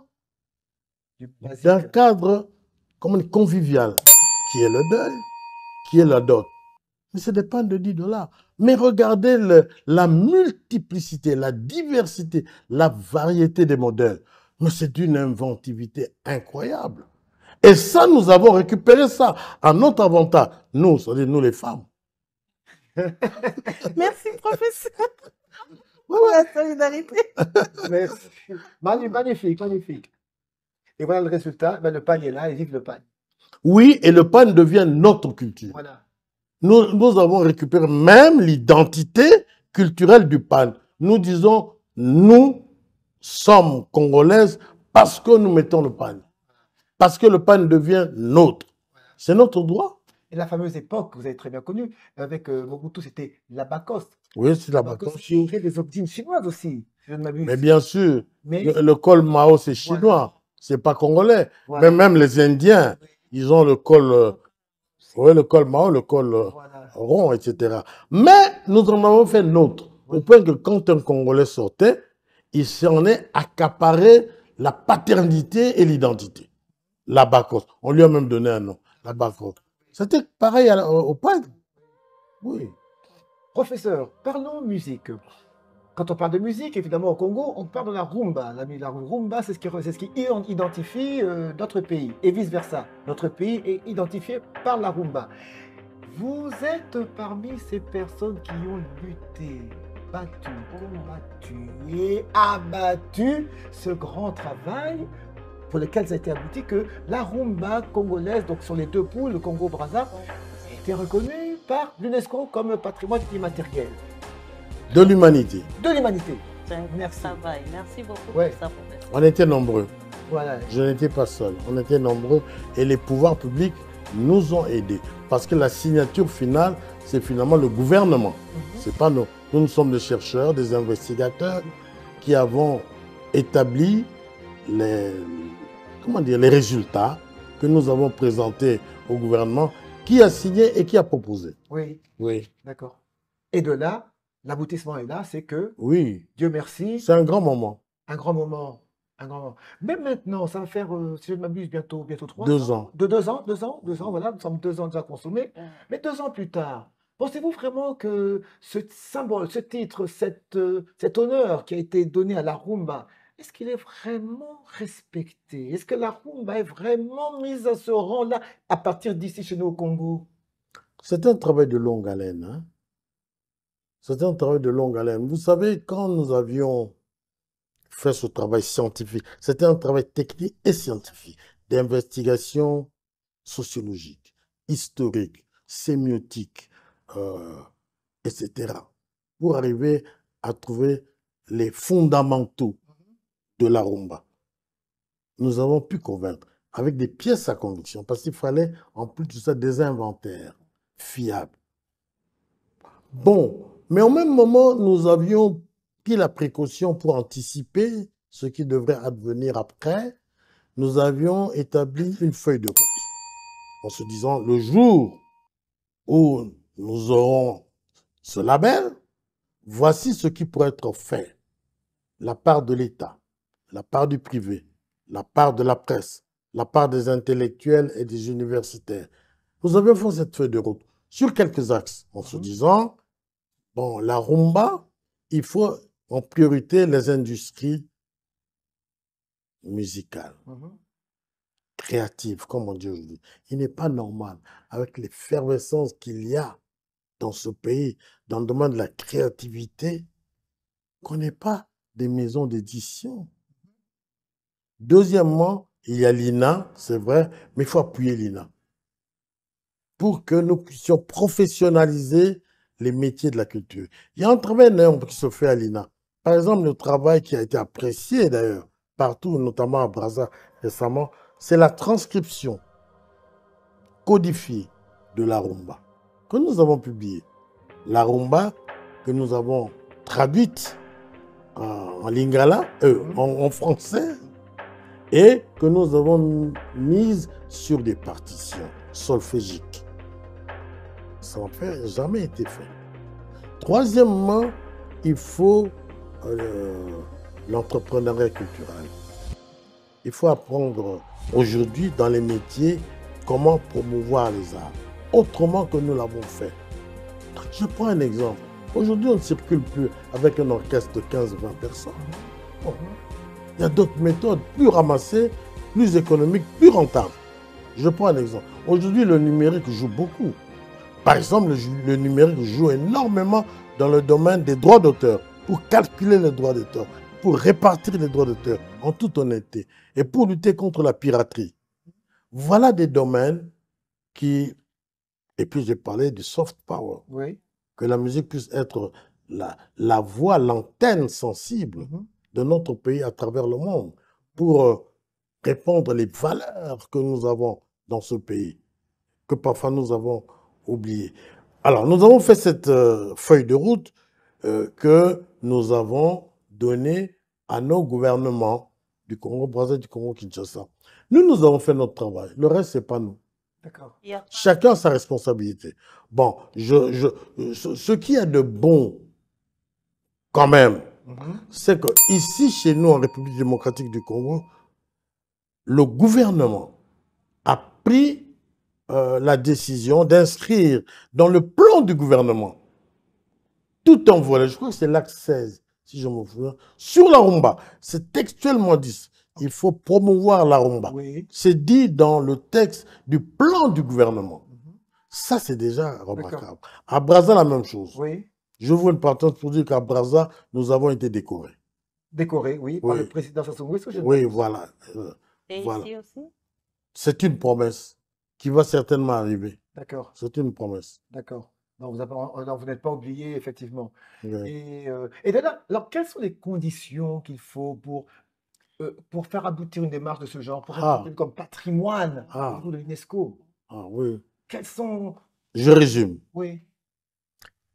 d'un cadre comme convivial, qui est le deuil, qui est la dot. Mais c'est des pannes de dix dollars. Mais regardez le, la multiplicité, la diversité, la variété des modèles. Mais c'est d'une inventivité incroyable. Et ça, nous avons récupéré ça à notre avantage. Nous, c'est-à-dire nous les femmes. Merci, professeur. Ouais, ouais. La solidarité. Merci. Magnifique, magnifique. Et voilà le résultat. Ben, le pan est là et vive le pan. Oui, et le pan devient notre culture. Voilà. Nous, nous avons récupéré même l'identité culturelle du pan. Nous disons, nous sommes congolaises parce que nous mettons le pan. Parce que le pan devient nôtre. C'est notre droit. Et la fameuse époque que vous avez très bien connue, avec euh, Mobutu, c'était l'Abacoste. Oui, c'est l'Abacoste. Qui ouvrait des optines chinoises aussi, si je ne m'abuse. Mais bien sûr, Mais... le, le col Mao, c'est chinois. Voilà. C'est pas congolais. Voilà. Mais même les Indiens, oui. Ils ont le col... Euh, Oui, le col Mao, le col voilà. Rond, et cetera. Mais nous en avons fait nôtre. Oui. Au point que quand un Congolais sortait, il s'en est accaparé la paternité et l'identité. L'Abacoste. On lui a même donné un nom. L'Abacoste. C'était pareil à, au, au point. Oui. Professeur, parlons musique. Quand on parle de musique, évidemment, au Congo, on parle de la rumba. La, la rumba, c'est ce qui, c'est ce qui identifie euh, notre pays, et vice-versa. Notre pays est identifié par la rumba. Vous êtes parmi ces personnes qui ont lutté, battu, combattu et abattu ce grand travail pour lequel ça a été abouti que la rumba congolaise, donc sur les deux poules, le Congo-Brazza, a été reconnue par l'UNESCO comme patrimoine immatériel. De l'humanité. De l'humanité. C'est un Merci. Travail. Merci beaucoup ouais. pour ça, professeur. On était nombreux. Voilà. Je n'étais pas seul. On était nombreux et les pouvoirs publics nous ont aidés. Parce que la signature finale, c'est finalement le gouvernement. Mhm. C'est pas nous. Nous, nous sommes des chercheurs, des investigateurs qui avons établi les, comment dire, les résultats que nous avons présentés au gouvernement, qui a signé et qui a proposé. Oui, Oui. d'accord. Et de là, l'aboutissement est là, c'est que, Oui, Dieu merci, c'est un grand moment. un grand moment. Un grand moment. Même maintenant, ça va faire, euh, si je ne m'abuse, bientôt, bientôt trois Deux ans. ans. De deux ans, deux ans, deux ans, voilà, nous sommes deux ans déjà consommés. Mais deux ans plus tard, pensez-vous vraiment que ce symbole, ce titre, cette, euh, cet honneur qui a été donné à la rumba, est-ce qu'il est vraiment respecté? Est-ce que la rumba est vraiment mise à ce rang-là à partir d'ici chez nous au Congo? C'est un travail de longue haleine. Hein? C'est un travail de longue haleine. Vous savez, quand nous avions fait ce travail scientifique, c'était un travail technique et scientifique, d'investigation sociologique, historique, sémiotique, euh, et cetera, pour arriver à trouver les fondamentaux de la rumba. Nous avons pu convaincre avec des pièces à conviction, parce qu'il fallait en plus de ça des inventaires fiables. Bon, mais au même moment, nous avions pris la précaution pour anticiper ce qui devrait advenir après. Nous avions établi une feuille de route en se disant, le jour où nous aurons ce label, voici ce qui pourrait être fait. La part de l'État, la part du privé, la part de la presse, la part des intellectuels et des universitaires. Nous avions fait cette feuille de route sur quelques axes en se disant, bon, la rumba, il faut en priorité les industries musicales, Mhm. créatives, comme on dit aujourd'hui. Il n'est pas normal, avec l'effervescence qu'il y a dans ce pays, dans le domaine de la créativité, qu'on n'ait pas des maisons d'édition. Deuxièmement, il y a l'I N A, c'est vrai, mais il faut appuyer l'I N A pour que nous puissions professionnaliser les métiers de la culture. Il y a un travail énorme qui se fait à l'I N A. Par exemple, le travail qui a été apprécié d'ailleurs partout, notamment à Brazza récemment, c'est la transcription codifiée de la rumba que nous avons publiée. La rumba que nous avons traduite en, en lingala, euh, en, en français, et que nous avons mise sur des partitions solfégiques. Ça n'a jamais été fait. Troisièmement, il faut euh, l'entrepreneuriat culturel. Il faut apprendre aujourd'hui dans les métiers comment promouvoir les arts, autrement que nous l'avons fait. Je prends un exemple. Aujourd'hui, on ne circule plus avec un orchestre de quinze à vingt personnes. Bon. Il y a d'autres méthodes plus ramassées, plus économiques, plus rentables. Je prends un exemple. Aujourd'hui, le numérique joue beaucoup. Par exemple, le, le numérique joue énormément dans le domaine des droits d'auteur, pour calculer les droits d'auteur, pour répartir les droits d'auteur en toute honnêteté et pour lutter contre la piraterie. Voilà des domaines qui... Et puis j'ai parlé du soft power. Oui. Que la musique puisse être la, la voix, l'antenne sensible mm-hmm. de notre pays à travers le monde pour euh, répandre les valeurs que nous avons dans ce pays, que parfois nous avons oubliées. Alors, nous avons fait cette euh, feuille de route euh, que nous avons donnée à nos gouvernements du Congo-Brazzaville, du Congo-Kinshasa. Nous, nous avons fait notre travail. Le reste, ce n'est pas nous. D'accord. Chacun a sa responsabilité. Bon, je, je, ce, ce qui est de bon, quand même, mm-hmm. c'est que ici, chez nous, en République démocratique du Congo, le gouvernement a pris euh, la décision d'inscrire dans le plan du gouvernement tout un volet, je crois que c'est l'acte seize, si je me souviens, sur la rumba. C'est textuellement dit. Il faut promouvoir la rumba. Oui. C'est dit dans le texte du plan du gouvernement. Mm-hmm. Ça, c'est déjà remarquable. À Brazza, la même chose. Oui. Je vous une parenthèse pour dire qu'à Brazza, nous avons été décorés. Décorés, oui, par oui. le président Sassou Nguesso. Oui, voilà. Euh, Et voilà. ici aussi? C'est une promesse qui va certainement arriver. D'accord. C'est une promesse. D'accord. Non, vous, vous n'êtes pas oublié, effectivement. Oui. Et, euh, et d'ailleurs, alors, quelles sont les conditions qu'il faut pour... Euh, pour faire aboutir une démarche de ce genre, pour ah. être comme patrimoine ah. de l'UNESCO? Ah oui. Quels sont... Je résume. Oui.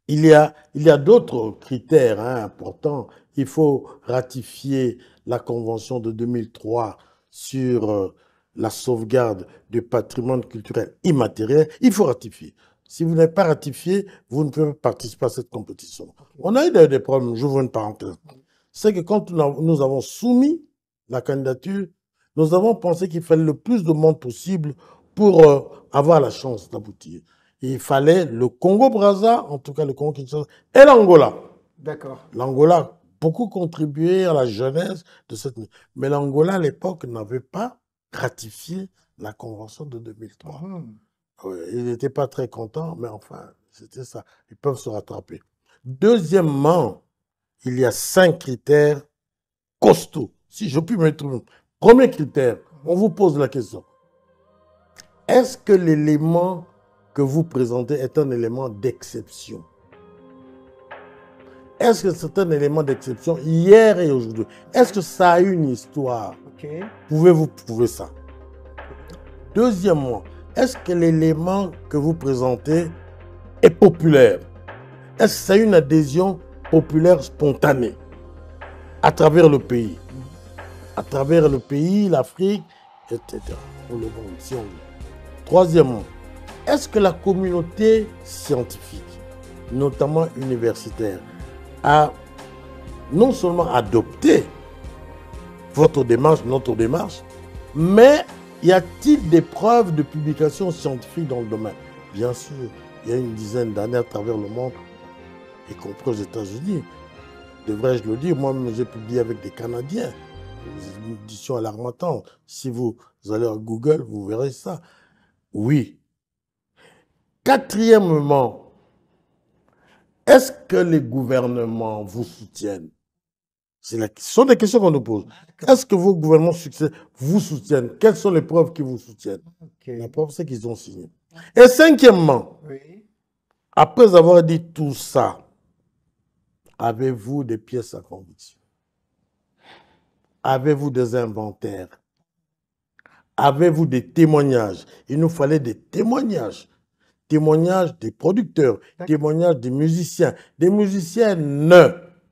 Il y a, il y a d'autres critères hein, importants. Il faut ratifier la Convention de deux mille trois sur euh, la sauvegarde du patrimoine culturel immatériel. Il faut ratifier. Si vous n'avez pas ratifié, vous ne pouvez pas participer à cette compétition. On a eu des, des problèmes, j'ouvre une parenthèse. C'est que quand nous avons soumis la candidature, nous avons pensé qu'il fallait le plus de monde possible pour euh, avoir la chance d'aboutir. Il fallait le Congo-Brazza, en tout cas le Congo-Kinshasa, et l'Angola. D'accord. L'Angola a beaucoup contribué à la jeunesse de cette... Mais l'Angola, à l'époque, n'avait pas ratifié la Convention de deux mille trois. Mhm. Ouais, ils n'étaient pas très contents, mais enfin, c'était ça. Ils peuvent se rattraper. Deuxièmement, il y a cinq critères costauds. Si je puis me trouver. Premier critère, on vous pose la question. Est-ce que l'élément que vous présentez est un élément d'exception? Est-ce que c'est un élément d'exception hier et aujourd'hui? Est-ce que ça a une histoire? Ok. Pouvez-vous prouver ça? Deuxièmement, est-ce que l'élément que vous présentez est populaire? Est-ce que ça a une adhésion populaire spontanée à travers le pays? À travers le pays, l'Afrique, et cetera. Pour le monde, si on veut. Troisièmement, est-ce que la communauté scientifique, notamment universitaire, a non seulement adopté votre démarche, notre démarche, mais y a-t-il des preuves de publication scientifique dans le domaine? Bien sûr, il y a une dizaine d'années à travers le monde, y compris aux États-Unis. Devrais-je le dire, moi-même j'ai publié avec des Canadiens, une édition à l'Harmattan. Si vous allez à Google, vous verrez ça. Oui. Quatrièmement, est-ce que les gouvernements vous soutiennent? La, ce sont des questions qu'on nous pose. Est-ce que vos gouvernements vous soutiennent? Quelles sont les preuves qui vous soutiennent? Okay. La preuve, c'est qu'ils ont signé. Et cinquièmement, oui. Après avoir dit tout ça, avez-vous des pièces à conviction? Avez-vous des inventaires? Avez-vous des témoignages? Il nous fallait des témoignages. Témoignages des producteurs, témoignages des musiciens, des musiciens neufs.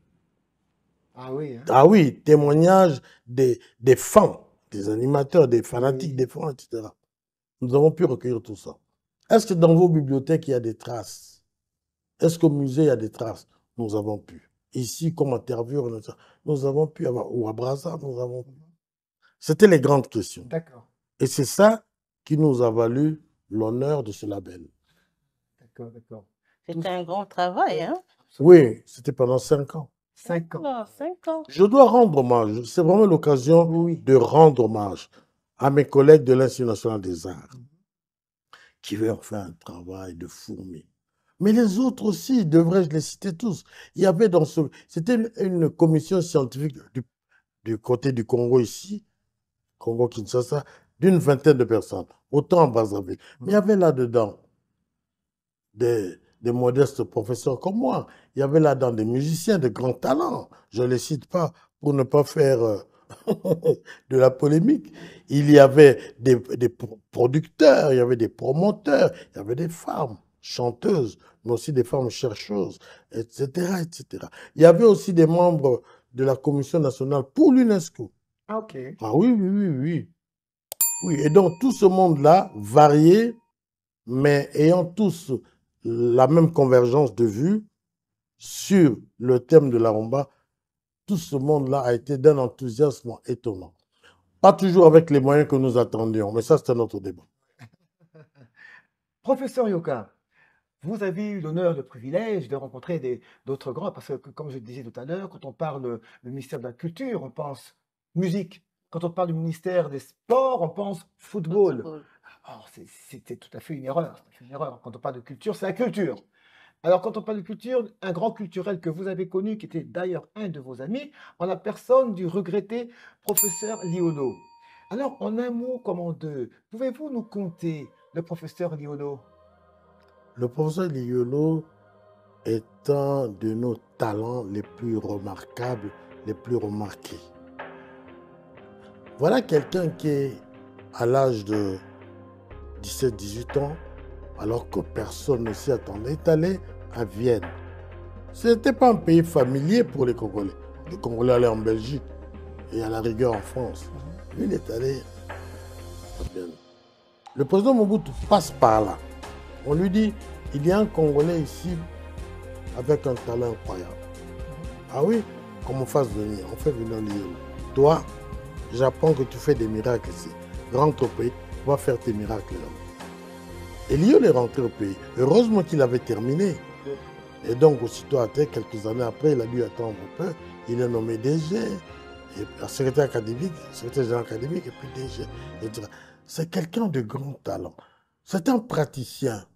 Ah oui. Hein? Ah oui, témoignages des, des fans, des animateurs, des fanatiques, oui. Des fans, et cetera. Nous avons pu recueillir tout ça. Est-ce que dans vos bibliothèques, il y a des traces? Est-ce qu'au musée, il y a des traces? Nous avons pu. Ici, comme intervieweur, nous avons pu avoir, ou à Brazza, nous avons pu. C'était les grandes questions. D'accord. Et c'est ça qui nous a valu l'honneur de ce label. D'accord, d'accord. C'était un grand travail, hein? Oui, c'était pendant cinq ans. Cinq ans. Non, cinq ans. Je dois rendre hommage. C'est vraiment l'occasion oui. de rendre hommage à mes collègues de l'Institut national des arts mm-hmm. qui veulent faire un travail de fourmi. Mais les autres aussi, devrais-je les citer tous? Il y avait dans ce... C'était une, une commission scientifique du, du côté du Congo ici, Congo-Kinshasa, d'une vingtaine de personnes, autant en Brazzaville. Mm-hmm. Mais il y avait là-dedans des... des modestes professeurs comme moi. Il y avait là-dedans des musiciens de grands talents. Je ne les cite pas pour ne pas faire euh, de la polémique. Il y avait des, des producteurs, il y avait des promoteurs, il y avait des femmes chanteuses, mais aussi des femmes chercheuses, et cetera, et cetera. Il y avait aussi des membres de la Commission nationale pour l'UNESCO. Ah, ok. Ah oui, oui, oui, oui. Oui, et donc tout ce monde-là, varié, mais ayant tous la même convergence de vues sur le thème de la rumba, tout ce monde-là a été d'un enthousiasme étonnant. Pas toujours avec les moyens que nous attendions, mais ça, c'est un autre débat. Professeur Yoka, vous avez eu l'honneur, le privilège de rencontrer d'autres grands, parce que, comme je le disais tout à l'heure, quand on parle du ministère de la Culture, on pense musique. Quand on parle du ministère des Sports, on pense football. football. C'était tout à fait une erreur. une erreur. Quand on parle de culture, c'est la culture. Alors, quand on parle de culture, un grand culturel que vous avez connu, qui était d'ailleurs un de vos amis, en la personne du regretté professeur Liono. Alors, en un mot comme en deux, pouvez-vous nous conter le professeur Liono? Le professeur Liono est un de nos talents les plus remarquables, les plus remarqués. Voilà quelqu'un qui est à l'âge de dix-sept dix-huit ans, alors que personne ne s'y attendait, est allé à Vienne Ce n'était pas un pays familier pour les Congolais. Les Congolais allaient en Belgique et à la rigueur en France. Lui, il est allé. Le président Mobutu passe par là. On lui dit, il y a un Congolais ici avec un talent incroyable. Ah oui, qu'on me fasse venir. On fait venir Liolo. Toi, j'apprends que tu fais des miracles ici. Rentre au pays, va faire tes miracles là. Et Liolo est rentré au pays. Heureusement qu'il avait terminé. Et donc, aussitôt après, quelques années après, il a dû attendre un peu. Il est nommé D G, et secrétaire académique, secrétaire général académique, et puis D G, et cetera. C'est quelqu'un de grand talent. C'est un praticien.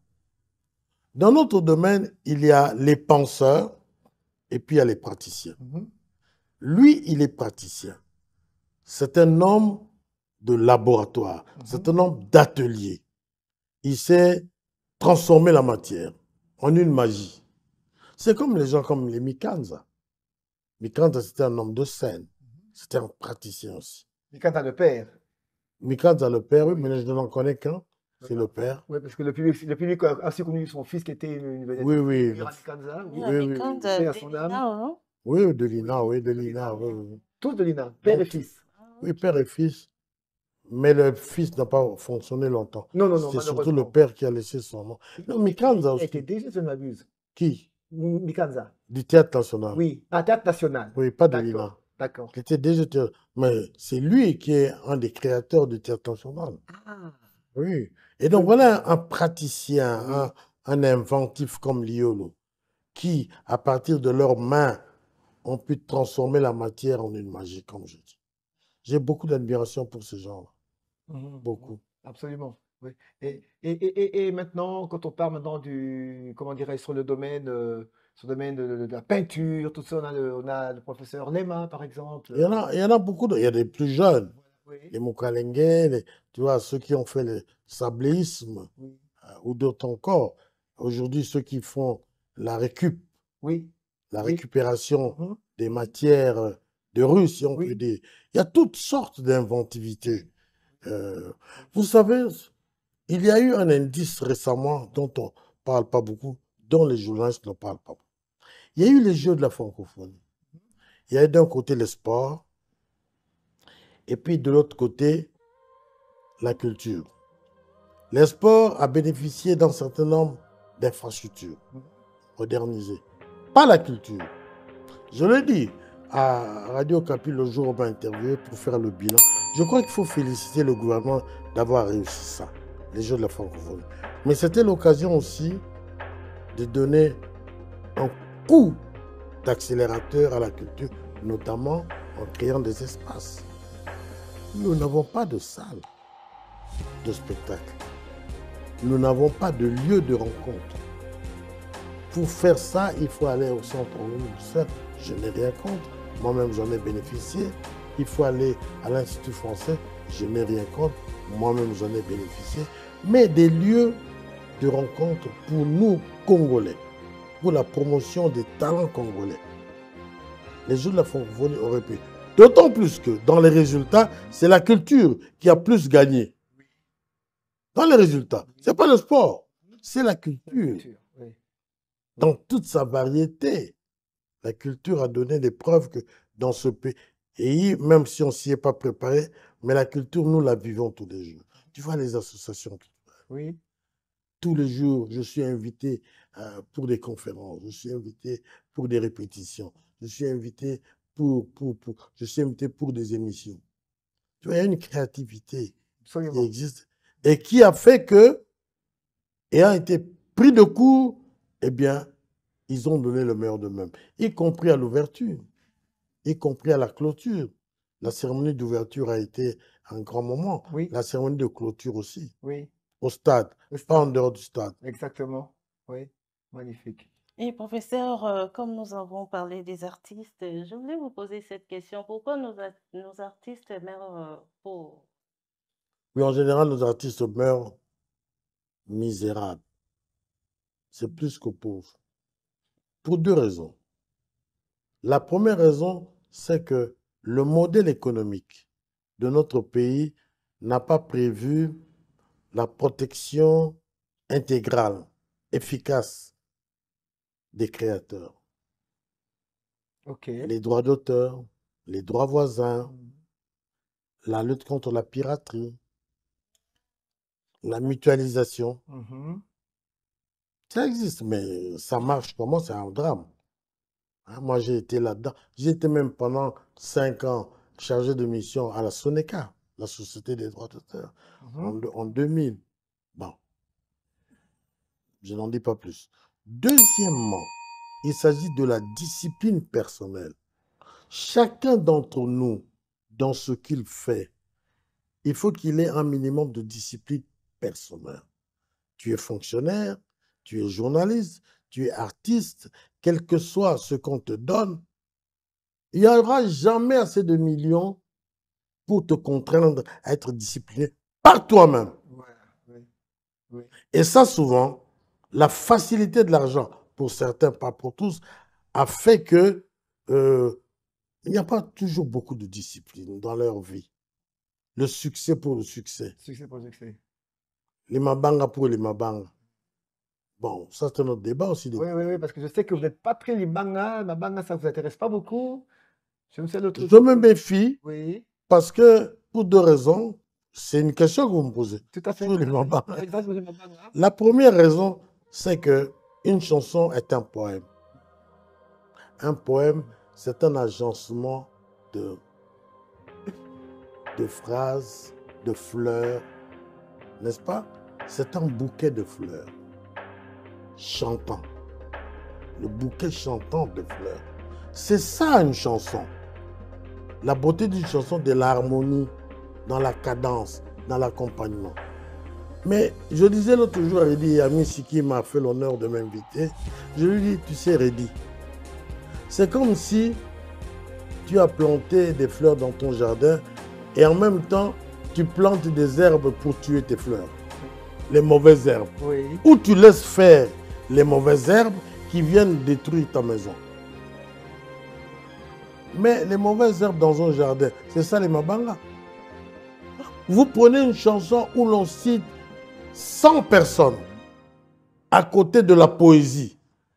Dans notre domaine, il y a les penseurs et puis il y a les praticiens. Mm-hmm. Lui, il est praticien. C'est un homme de laboratoire. Mm-hmm. C'est un homme d'atelier. Il sait transformer la matière en une magie. C'est comme les gens comme les Mikanza. Mikanza, c'était un homme de scène. C'était un praticien aussi. Mikanza le père. Mikanza le père, oui, mais je n'en connais qu'un. C'est le père. Oui, parce que le public, le public a aussi connu son fils qui était une vedette. Oui, oui. Mikanza, oui. Oui, Mikanza, oui, de à son Lina, âme. hein? Oui, de Lina, oui, de Lina. Oui, oui. Tous de Lina, père et fils. Oui, père et fils. Mais le fils n'a pas fonctionné longtemps. Non, non, non. C'est surtout le père qui a laissé son nom. Non, Mikanza aussi. Il était déjà, je ne m'abuse. Qui? Mikanza. Du théâtre national. Oui, à théâtre national. Oui, pas de Lina. D'accord. Il était déjà. Mais c'est lui qui est un des créateurs du théâtre national. Ah. Oui. Et donc voilà un praticien, oui. un, un inventif comme Liolo, qui, à partir de leurs mains, ont pu transformer la matière en une magie, comme je dis. J'ai beaucoup d'admiration pour ces gens-là. Mmh, beaucoup. Absolument. Oui. Et, et, et, et maintenant, quand on parle maintenant du, comment dirais sur le domaine, euh, sur le domaine de, de, de la peinture, tout ça, on a le, on a le professeur Lema, par exemple. Il y en a, il y en a beaucoup, de, il y a des plus jeunes, oui. Les Mukalenge, les, tu vois, ceux qui ont fait le sabléisme, oui. euh, ou d'autres encore. Aujourd'hui, ceux qui font la récup, oui. la oui. récupération mmh. des matières de rue, si on oui. peut dire. Il y a toutes sortes d'inventivité. Euh, vous savez, il y a eu un indice récemment dont on ne parle pas beaucoup, dont les journalistes ne parlent pas beaucoup. Il y a eu les Jeux de la francophonie. Il y a eu d'un côté le sport, et puis de l'autre côté, la culture. Le sport a bénéficié d'un certain nombre d'infrastructures modernisées. Pas la culture. Je l'ai dit à Radio Kapi le jour où on m'a interviewé pour faire le bilan. Je crois qu'il faut féliciter le gouvernement d'avoir réussi ça, les Jeux de la francophonie. Mais c'était l'occasion aussi de donner un coup d'accélérateur à la culture, notamment en créant des espaces. Nous n'avons pas de salle de spectacle. Nous n'avons pas de lieu de rencontre. Pour faire ça, il faut aller au centre universel. Je n'ai rien contre. Moi-même, j'en ai bénéficié. Il faut aller à l'Institut français. Je n'ai rien contre. Moi-même, j'en ai bénéficié. Mais des lieux de rencontre pour nous, Congolais, pour la promotion des talents congolais. Les Jeux de la francophonie auraient pu. D'autant plus que dans les résultats, c'est la culture qui a plus gagné. Dans les résultats, ce n'est pas le sport, c'est la culture. Dans toute sa variété, la culture a donné des preuves que dans ce pays, même si on ne s'y est pas préparé, mais la culture, nous la vivons tous les jours. Tu vois les associations culturelles. Oui. Tous les jours, je suis invité euh, pour des conférences, je suis invité pour des répétitions, je suis invité pour, pour, pour, je suis invité pour des émissions. Tu vois, il y a une créativité Absolument. Qui existe et qui a fait que, ayant été pris de court, eh bien, ils ont donné le meilleur d'eux-mêmes, y compris à l'ouverture, y compris à la clôture. La cérémonie d'ouverture a été un grand moment. Oui. La cérémonie de clôture aussi. Oui. Au stade, Au stade. Pas en dehors du stade. Exactement. Oui, magnifique. Et professeur, euh, comme nous avons parlé des artistes, je voulais vous poser cette question. Pourquoi nos, nos artistes meurent euh, pauvres? Oui, en général, nos artistes meurent misérables. C'est plus que pauvres. Pour deux raisons. La première raison, c'est que le modèle économique de notre pays n'a pas prévu la protection intégrale, efficace des créateurs. Ok. les droits d'auteur, les droits voisins, la lutte contre la piraterie, la mutualisation. Mhm. Ça existe, mais ça marche comment? C'est un drame. Hein, moi, j'ai été là-dedans. J'ai été même pendant cinq ans chargé de mission à la Soneca, la Société des droits d'auteur, en, Mhm. deux- en deux mille. Bon, je n'en dis pas plus. Deuxièmement, il s'agit de la discipline personnelle. Chacun d'entre nous, dans ce qu'il fait, il faut qu'il ait un minimum de discipline personnelle. Tu es fonctionnaire, tu es journaliste, tu es artiste, quel que soit ce qu'on te donne, il n'y aura jamais assez de millions pour te contraindre à être discipliné par toi-même. Ouais, oui, oui. Et ça, souvent, la facilité de l'argent, pour certains, pas pour tous, a fait que euh, il n'y a pas toujours beaucoup de discipline dans leur vie. Le succès pour le succès. Succès pour succès. Les mabanga pour les mabanga. Bon, ça c'est notre débat aussi. Oui, oui, oui, parce que je sais que vous n'êtes pas très Libanga. Mabanga, ça ne vous intéresse pas beaucoup. Je me sais l'autre Je jour. me méfie Oui, parce que, pour deux raisons, c'est une question que vous me posez tout à fait. sur les mabanga. Exact, vous êtes Mabanga. La première raison, c'est que une chanson est un poème. Un poème, c'est un agencement de, de phrases, de fleurs, n'est-ce pas? C'est un bouquet de fleurs chantant. Le bouquet chantant de fleurs. C'est ça une chanson. La beauté d'une chanson, de l'harmonie, dans la cadence, dans l'accompagnement. Mais je disais l'autre jour à Reddy, ami qui m'a fait l'honneur de m'inviter, je lui dis, tu sais Reddy, c'est comme si tu as planté des fleurs dans ton jardin et en même temps, tu plantes des herbes pour tuer tes fleurs. Les mauvaises herbes. Oui. Ou tu laisses faire les mauvaises herbes qui viennent détruire ta maison. Mais les mauvaises herbes dans un jardin, c'est ça les mabanga. Vous prenez une chanson où l'on cite cent personnes à côté de la poésie.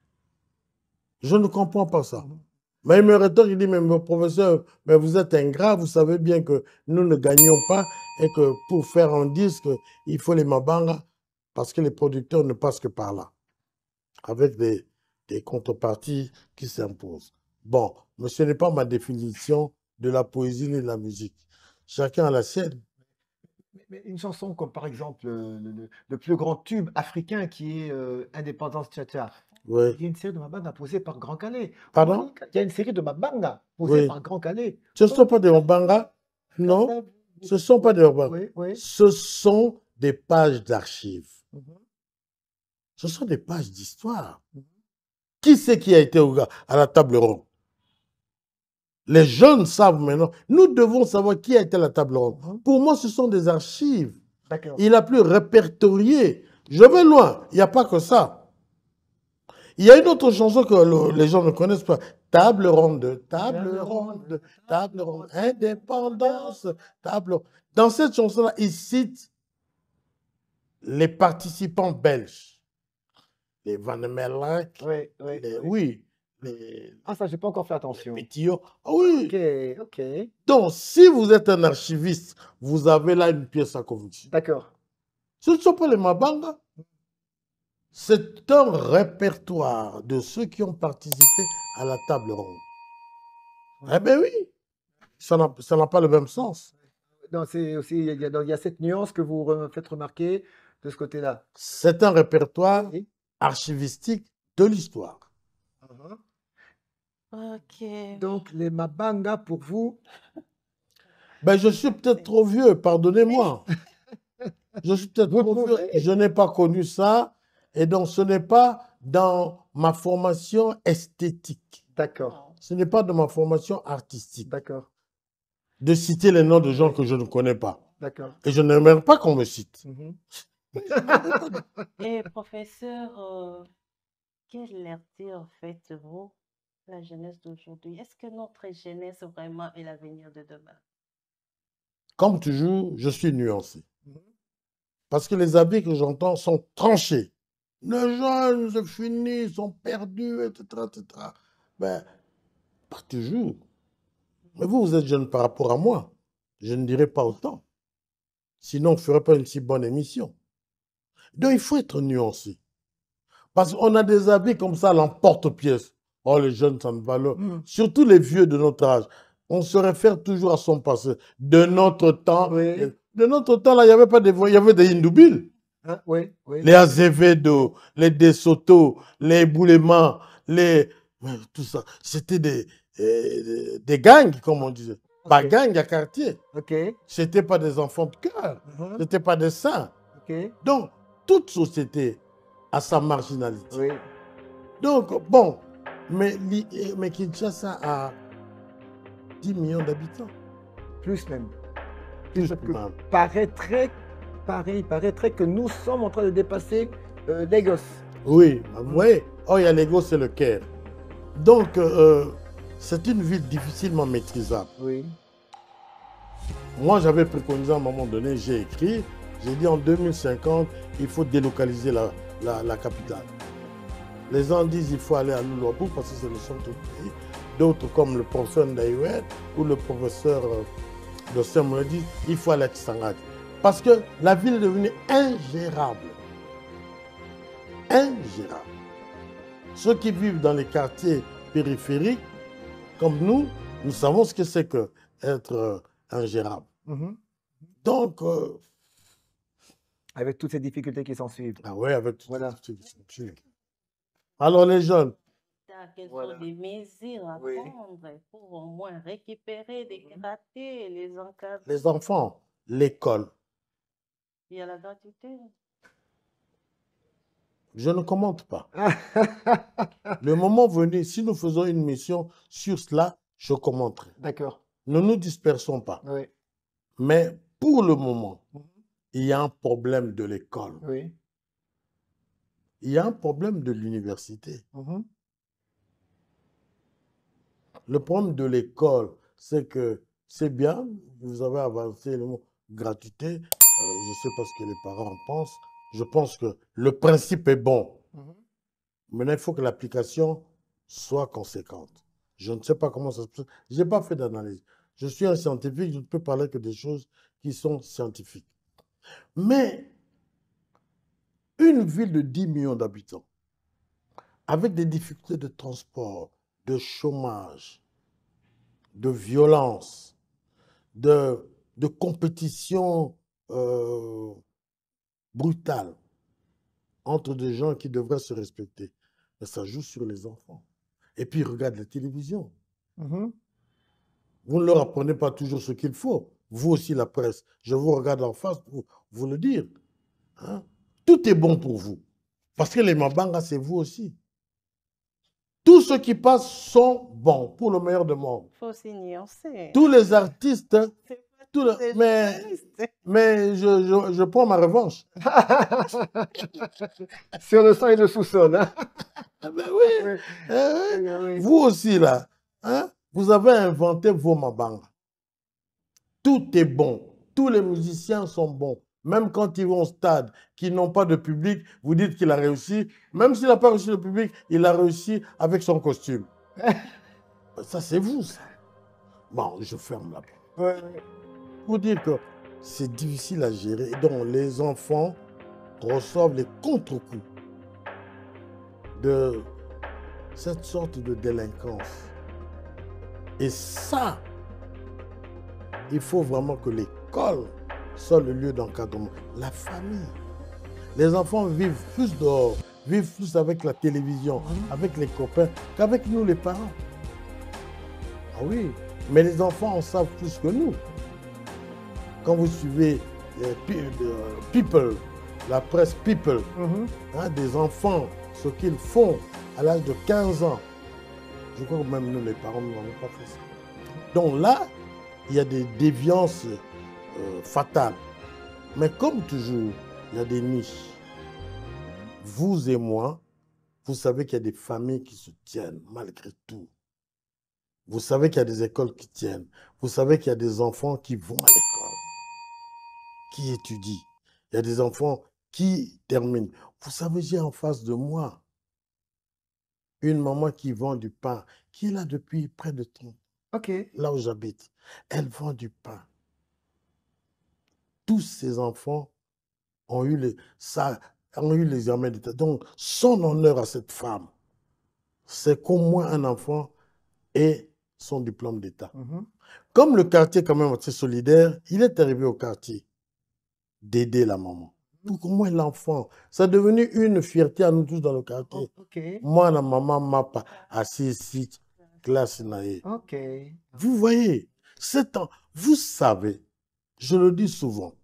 Je ne comprends pas ça. Mais il me rétorque, il dit, mais mon professeur, mais vous êtes ingrat, vous savez bien que nous ne gagnons pas et que pour faire un disque, il faut les mabanga parce que les producteurs ne passent que par là, avec des, des contreparties qui s'imposent. Bon, mais ce n'est pas ma définition de la poésie ni de la musique. Chacun a la sienne. Mais, mais une chanson comme par exemple euh, le, le- le plus grand tube africain qui est euh, Indépendance Tcha-Tcha. Oui. Il y a une série de Mabanga posée par Grand Calais. Pardon? Il y a une série de Mabanga posée Oui. par Grand Calais. Ce ne sont pas des mabanga? Non, ce ne sont pas des mabanga. Oui, oui. Ce sont des pages d'archives. Mhm. Ce sont des pages d'histoire. Mhm. Qui c'est qui a été au gars- à la table ronde? Les jeunes savent maintenant. Nous devons savoir qui a été à la table ronde. Mhm. Pour moi, ce sont des archives. D'accord. Il a plus répertorié. Je vais loin. Il n'y a pas que ça. Il y a une autre chanson que le- les gens ne connaissent pas. Table ronde, table ronde, table ronde, indépendance, table ronde. Dans cette chanson-là, il cite les participants belges. Les Van Melk, Oui, oui, les, oui. oui, les, Ah, ça, j'ai pas encore fait les attention. Pétillons. Ah oui. Ok, ok. Donc, si vous êtes un archiviste, vous avez là une pièce à conviction. D'accord. Ce ne sont pas les Mabanga. C'est un répertoire de ceux qui ont participé à la table ronde. Eh bien oui, ça n'a ça n'a pas le même sens. Non, c'est aussi, il y a, il y a- il y a cette nuance que vous re- faites remarquer de ce côté-là. C'est un répertoire Oui. archivistique de l'histoire. Mhm. Ok. Donc, les Mabanga, pour vous, Ben, je suis peut-être trop vieux, pardonnez-moi. Je suis peut-être Vous trop vieux. pouvez. Je n'ai pas connu ça. Et donc, ce n'est pas dans ma formation esthétique. d'accord, Ce n'est pas dans ma formation artistique d'accord, de citer les noms de gens que je ne connais pas. d'accord. Et je n'aimerais pas qu'on me cite. Mhm. Et professeur, euh, quelle lecture faites-vous la jeunesse d'aujourd'hui? Est-ce que notre jeunesse vraiment est l'avenir de demain? Comme toujours, je suis nuancé. Mhm. Parce que les avis que j'entends sont tranchés. Les jeunes, c'est fini, ils sont perdus, et cetera et cetera. Ben, Pas toujours. Mais vous, vous êtes jeune par rapport à moi. Je ne dirais pas autant. Sinon, on ne ferait pas une si bonne émission. Donc, il faut être nuancé. Parce qu'on a des avis comme ça à l'emporte-pièce. Oh, les jeunes, ça ne valent. Mm. Surtout les vieux de notre âge. On se réfère toujours à son passé. De notre temps. Oui. De notre temps, là, il n'y avait pas de voix, il y avait des Indoubil. Hein? Oui, oui. Les Azevedo, les De Soto, les Boulema, les... mais tout ça. C'était des, euh, des gangs, comme on disait. Pas Ok. gangs à quartier. Ok. C'était pas des enfants de cœur. Mhm. C'était pas des saints. Ok. Donc, toute société a sa marginalité. Oui. Donc, bon, mais, li- mais Kinshasa a dix millions d'habitants. Plus même. Plus Parce que même. paraîtrait, paraît, il paraîtrait que nous sommes en train de dépasser euh, Lagos. Oui, vous voyez, oh, il y a Lagos, c'est le Caire. Donc, euh, c'est une ville difficilement maîtrisable. Oui. Moi, j'avais préconisé à un moment donné, j'ai écrit, j'ai dit en deux mille cinquante, il faut délocaliser la, la, la capitale. Les gens disent qu'il faut aller à Louloabou parce que c'est le centre du pays. D'autres, comme le professeur Ndaïwet ou le professeur euh, Dossem me disent il faut aller à Kisangani. Parce que la ville est devenue ingérable. Ingérable. Ceux qui vivent dans les quartiers périphériques, comme nous, nous savons ce que c'est que être euh, ingérable. Mhm. Donc, euh, Avec toutes ces difficultés qui s'en suivent. ah ouais, avec tout Voilà. ça. Alors les jeunes, Quelles Voilà. sont les mesures à Oui. prendre pour au moins récupérer des grattés, les encadrer? les enfants, l'école. Il y a la gratuité. Je ne commente pas. Le moment venu, si nous faisons une mission sur cela, je commenterai. D'accord. Ne nous dispersons pas. Oui. Mais pour le moment, Mhm. il y a un problème de l'école. Oui. Il y a un problème de l'université. Mhm. Le problème de l'école, c'est que c'est bien, vous avez avancé le mot gratuité. Euh, je ne sais pas ce que les parents en pensent. Je pense que le principe est bon. Mhm. Maintenant, il faut que l'application soit conséquente. Je ne sais pas comment ça se passe. Je n'ai pas fait d'analyse. Je suis un scientifique, je ne peux parler que des choses qui sont scientifiques. Mais une ville de dix millions d'habitants, avec des difficultés de transport, de chômage, de violence, de, de compétition euh, brutale entre des gens qui devraient se respecter, mais ça joue sur les enfants. Et puis, ils regardent la télévision. Mhm. Vous ne leur apprenez pas toujours ce qu'il faut. Vous aussi, la presse, je vous regarde en face pour vous le dire. Hein? Tout est bon pour vous. Parce que les Mabanga, c'est vous aussi. Tous ceux qui passent sont bons, pour le meilleur de monde. Il faut s'y nuancer. Tous les artistes, C'est pas tout tous le- les mais, journalistes. mais je, je, je prends ma revanche. Sur le sang et le sous-sol. Hein? Ah ben oui, Oui. eh oui. Oui, oui. Vous aussi, là, hein, vous avez inventé vos Mabanga. Tout est bon. Tous les musiciens sont bons. Même quand ils vont au stade, qui n'ont pas de public, vous dites qu'il a réussi. Même s'il n'a pas réussi le public, il a réussi avec son costume. Ça, c'est vous, ça. Bon, je ferme la porte. Ouais, ouais. Pour dire que c'est difficile à gérer. Et donc, les enfants reçoivent les contre-coups de cette sorte de délinquance. Et ça, il faut vraiment que l'école soit le lieu d'encadrement. La famille. Les enfants vivent plus dehors, vivent plus avec la télévision, avec les copains, qu'avec nous, les parents. Ah oui, mais les enfants en savent plus que nous. Quand vous suivez euh, People, la presse People, Mhm. hein, des enfants, ce qu'ils font à l'âge de quinze ans, je crois que même nous, les parents, nous n'avons pas fait ça. Donc là, il y a des déviances euh, fatales. Mais comme toujours, il y a des niches. Vous et moi, vous savez qu'il y a des familles qui se tiennent malgré tout. Vous savez qu'il y a des écoles qui tiennent. Vous savez qu'il y a des enfants qui vont à l'école, qui étudient. Il y a des enfants qui terminent. Vous savez, j'ai en face de moi une maman qui vend du pain, qui est là depuis près de trente ans, Ok. là où j'habite. Elle vend du pain. Tous ses enfants ont eu les, ça, ont eu l'examen d'État. Donc, son honneur à cette femme, c'est qu'au moins un enfant ait son diplôme d'État. Mhm. Comme le quartier est quand même assez solidaire, il est arrivé au quartier d'aider la maman. Pour au moins l'enfant, c'est devenu une fierté à nous tous dans le quartier. Oh, ok. Moi, la maman m'a pas assis ici, classe naïe. Ok. Vous voyez, c'est un, vous savez, je le dis souvent,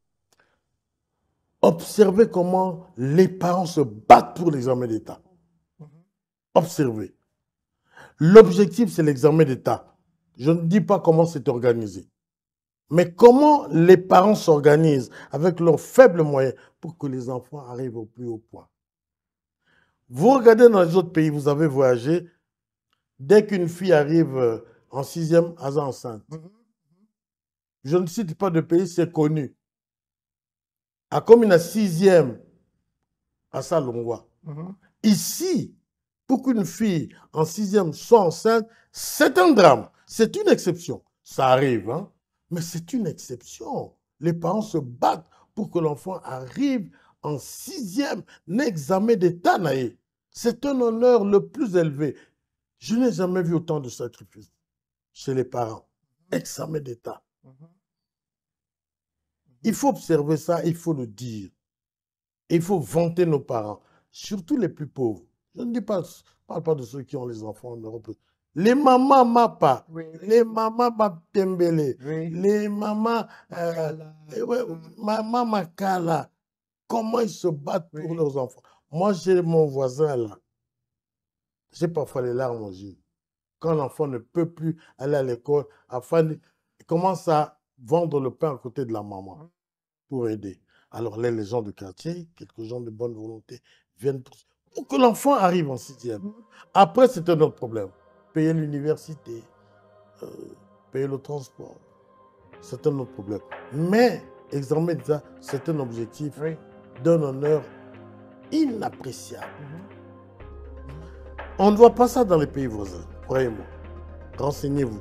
observez comment les parents se battent pour l'examen d'État. Mhm. Observez. L'objectif, c'est l'examen d'État. Je ne dis pas comment c'est organisé. Mais comment les parents s'organisent avec leurs faibles moyens pour que les enfants arrivent au plus haut point. Vous regardez dans les autres pays, vous avez voyagé, dès qu'une fille arrive en sixième, elle est enceinte. Mhm. Je ne cite pas de pays, c'est connu. À comme une sixième, à Salongwa. Mhm. Ici, pour qu'une fille en sixième soit enceinte, c'est un drame. C'est une exception. Ça arrive, hein? Mais c'est une exception. Les parents se battent pour que l'enfant arrive en sixième examen d'État. C'est un honneur le plus élevé. Je n'ai jamais vu autant de sacrifices chez les parents. Examen d'État. Mhm. Il faut observer ça, il faut le dire. Il faut vanter nos parents, surtout les plus pauvres. Je ne dis pas, je parle pas de ceux qui ont les enfants en Europe. Les mamans Mapa, Oui. les mamans Maptembele, Oui. les mamans euh, Makala. eh ouais, maman Makala, comment ils se battent pour Oui. leurs enfants. Moi, j'ai mon voisin là. J'ai parfois les larmes aux yeux. Quand l'enfant ne peut plus aller à l'école, afin de, il commence à vendre le pain à côté de la maman pour aider. Alors là, les gens du quartier, quelques gens de bonne volonté, viennent pour, pour que l'enfant arrive en sixième. Après, c'est un autre problème. Payer l'université, euh, payer le transport, c'est un autre problème. Mais, examen d'État, c'est un objectif Oui. d'un honneur inappréciable. Mhm. On ne voit pas ça dans les pays voisins, croyez-moi. Renseignez-vous.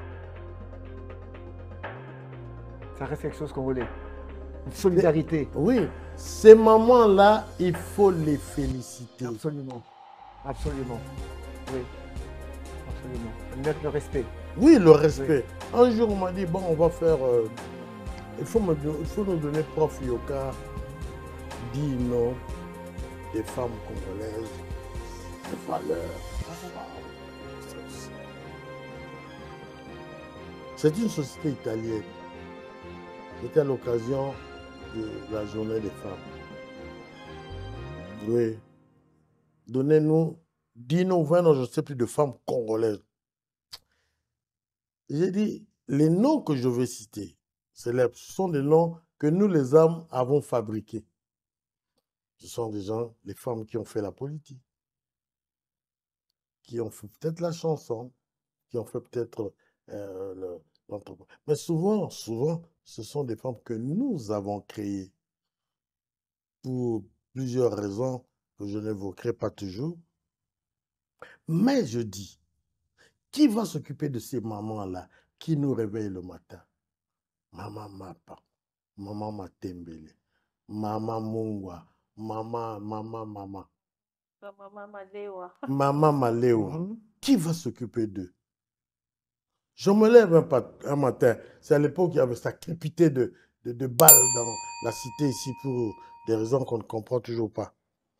Ça reste quelque chose qu'on voulait. Une solidarité. Oui, ces mamans-là, il faut les féliciter. Absolument. Absolument. Oui. Absolument. Mettre le respect. Oui, le respect. Un jour, on m'a dit, bon, on va faire... euh, il, faut me, il faut nous donner prof Yoka, dit non, des femmes congolaises, des valeurs. C'est une société italienne. C'était à l'occasion de la journée des femmes. Oui. Donnez-nous dix noms, vingt noms, je ne sais plus, de femmes congolaises. J'ai dit, les noms que je vais citer, célèbres, ce sont des noms que nous, les hommes, avons fabriqués. Ce sont des gens, les femmes qui ont fait la politique, qui ont fait peut-être la chanson, qui ont fait peut-être euh, l'entreprise. Mais souvent, souvent, ce sont des femmes que nous avons créées pour plusieurs raisons que je n'évoquerai pas toujours. Mais je dis, qui va s'occuper de ces mamans-là qui nous réveillent le matin? Maman Mapa, maman Matembele, maman Mungwa, maman, maman, maman. Maman Malewa. Maman Malewa. Mhm. Qui va s'occuper d'eux? Je me lève un, pat- un matin, c'est à l'époque il y avait ça crépité de, de, de balles dans la cité ici pour des raisons qu'on ne comprend toujours pas.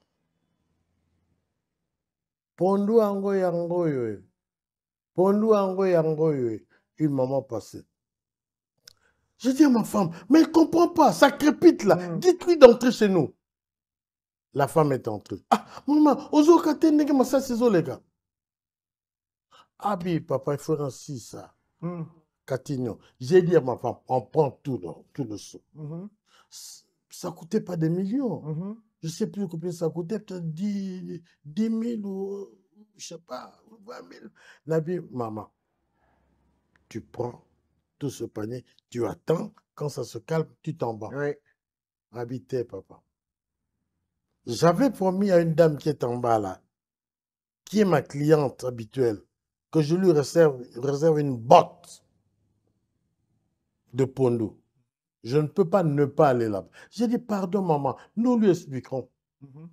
Pondu ango yango yoe. Pondu ango yango yoe. Une maman passée. Je dis à ma femme, mais elle ne comprend pas, ça crépite là. Mm. Dites-lui d'entrer chez nous. La femme est entrée. Ah, maman, ozo kate nege massa sezo les gars. Ah, bi, papa, il faut ainsi ça. Mm. Catignon. J'ai dit à ma femme, on prend tout, là, tout le saut. Mhm. Ça ne coûtait pas des millions. Mhm. Je ne sais plus combien ça coûtait, peut-être dix mille ou, je ne sais pas, vingt mille. Nabi, maman, tu prends tout ce panier, tu attends, quand ça se calme, tu t'en vas. Oui. Habitez, papa. J'avais promis à une dame qui est en bas là, qui est ma cliente habituelle, que je lui réserve, réserve une botte de Pondo. Je ne peux pas ne pas aller là-bas. J'ai dit, pardon, maman, nous lui expliquerons. Mhm.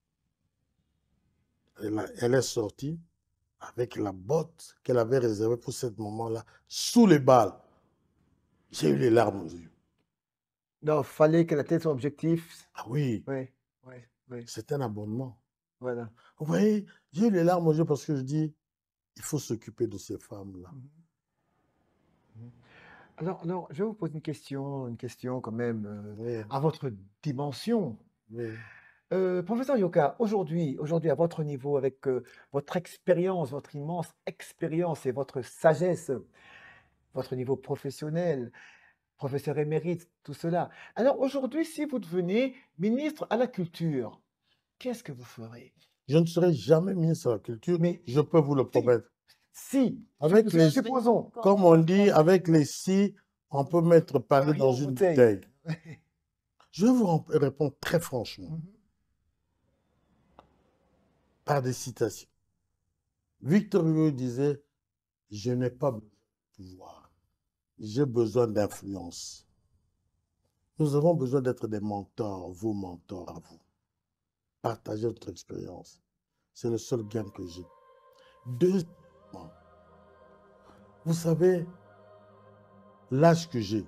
Elle, a- elle est sortie avec la botte qu'elle avait réservée pour ce moment-là, sous les balles. J'ai eu les larmes aux yeux. Non, fallait qu'elle atteigne son objectif. Ah oui, Oui, oui, oui. c'est un abonnement. Voilà. Vous voyez, j'ai eu les larmes aux yeux parce que je dis, il faut s'occuper de ces femmes-là. Mhm. Mhm. Alors, alors, je vais vous poser une question, une question quand même euh, Oui, à votre dimension. oui. Euh, professeur Yoka, aujourd'hui, aujourd'hui, à votre niveau, avec euh, votre expérience, votre immense expérience et votre sagesse, votre niveau professionnel, professeur émérite, tout cela. Alors aujourd'hui, si vous devenez ministre à la culture, qu'est-ce que vous ferez? Je ne serai jamais ministre de la Culture, Mais je peux vous le si, promettre. si, Avec supposons, les, supposons, comme on dit, avec les si, on peut mettre Paris Paris dans en une bouteille. bouteille. Je vais vous ren- répondre très franchement, Mhm. par des citations. Victor Hugo disait, je n'ai pas besoin de pouvoir, j'ai besoin d'influence. Nous avons besoin d'être des mentors, vos mentors à vous. Partagez votre expérience. C'est le seul gain que j'ai. Deuxièmement, vous savez, l'âge que j'ai.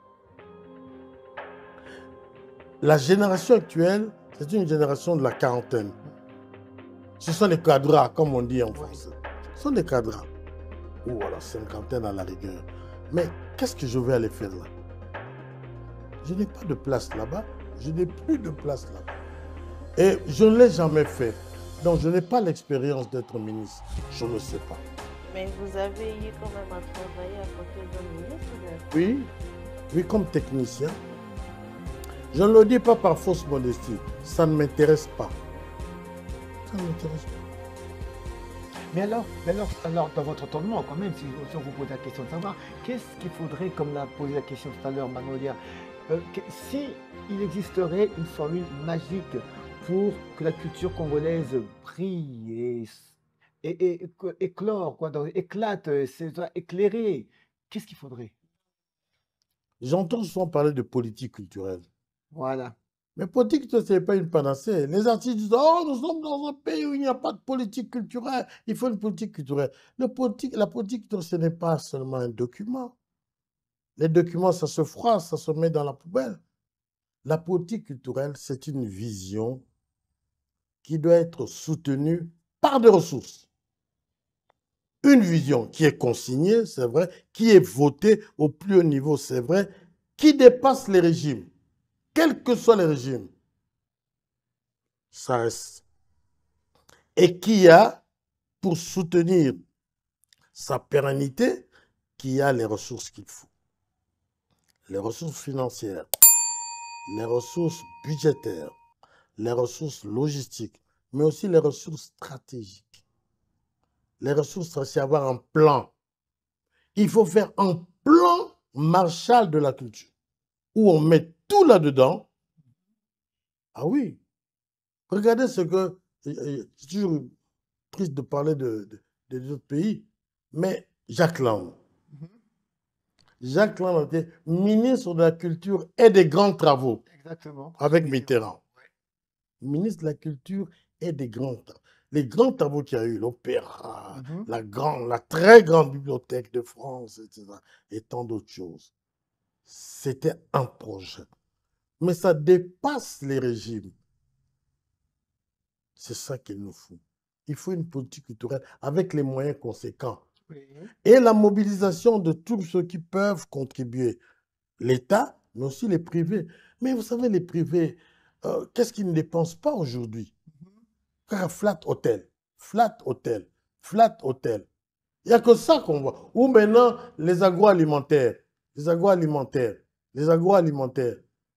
La génération actuelle, c'est une génération de la quarantaine. Ce sont les cadras, comme on dit en français. Ce sont des cadras. Ou à la cinquantaine à la rigueur. Mais qu'est-ce que je vais aller faire là? Je n'ai pas de place là-bas. Je n'ai plus de place là-bas. Et je ne l'ai jamais fait. Donc je n'ai pas l'expérience d'être ministre. Je ne sais pas. Mais vous avez eu quand même à travailler à côté d'un ministre. de- Oui, oui, comme technicien. Je ne le dis pas par fausse modestie. Ça ne m'intéresse pas. Ça ne m'intéresse pas. Mais alors, mais alors, alors, dans votre entendement, quand même, si, si on vous pose la question de savoir, qu'est-ce qu'il faudrait, comme l'a posé la question tout à l'heure Manolia, euh, que- si il existerait une formule magique pour que la culture congolaise brille et, et, et- et- éclore, quoi, donc, éclate, euh, c'est- soit éclairée, qu'est-ce qu'il faudrait? J'entends souvent parler de politique culturelle. Voilà. Mais politique, ce n'est pas une panacée. Les artistes disent, oh, nous sommes dans un pays où il n'y a pas de politique culturelle. Il faut une politique culturelle. Le politique, la politique, ce n'est pas seulement un document. Les documents, ça se froisse, ça se met dans la poubelle. La politique culturelle, c'est une vision qui doit être soutenue par des ressources. Une vision qui est consignée, c'est vrai, qui est votée au plus haut niveau, c'est vrai, qui dépasse les régimes, quels que soient les régimes. Ça reste. Et qui a, pour soutenir sa pérennité, qui a les ressources qu'il faut. Les ressources financières, les ressources budgétaires, les ressources logistiques, mais aussi les ressources stratégiques. Les ressources, c'est avoir un plan. Il faut faire un plan Marshall de la culture, où on met tout là-dedans. Ah oui, regardez ce que... C'est toujours triste de parler de, de, des autres pays, mais Jacques Lang. Mhm. Jacques Lang était ministre de la Culture et des grands travaux Exactement. avec Mitterrand. Ministre de la Culture et des grands travaux. Les grands travaux qu'il y a eu, l'opéra, Mhm. la, grande, la très grande bibliothèque de France, et cetera, et tant d'autres choses. C'était un projet. Mais ça dépasse les régimes. C'est ça qu'il nous faut. Il faut une politique culturelle avec les moyens conséquents. Oui. Et la mobilisation de tous ceux qui peuvent contribuer. L'État, mais aussi les privés. Mais vous savez, les privés, euh, qu'est-ce qu'ils ne dépensent pas aujourd'hui? Car flat hotel, flat hotel, flat hotel. Il n'y a que ça qu'on voit. Ou maintenant, les agroalimentaires, les agroalimentaires, les agroalimentaires.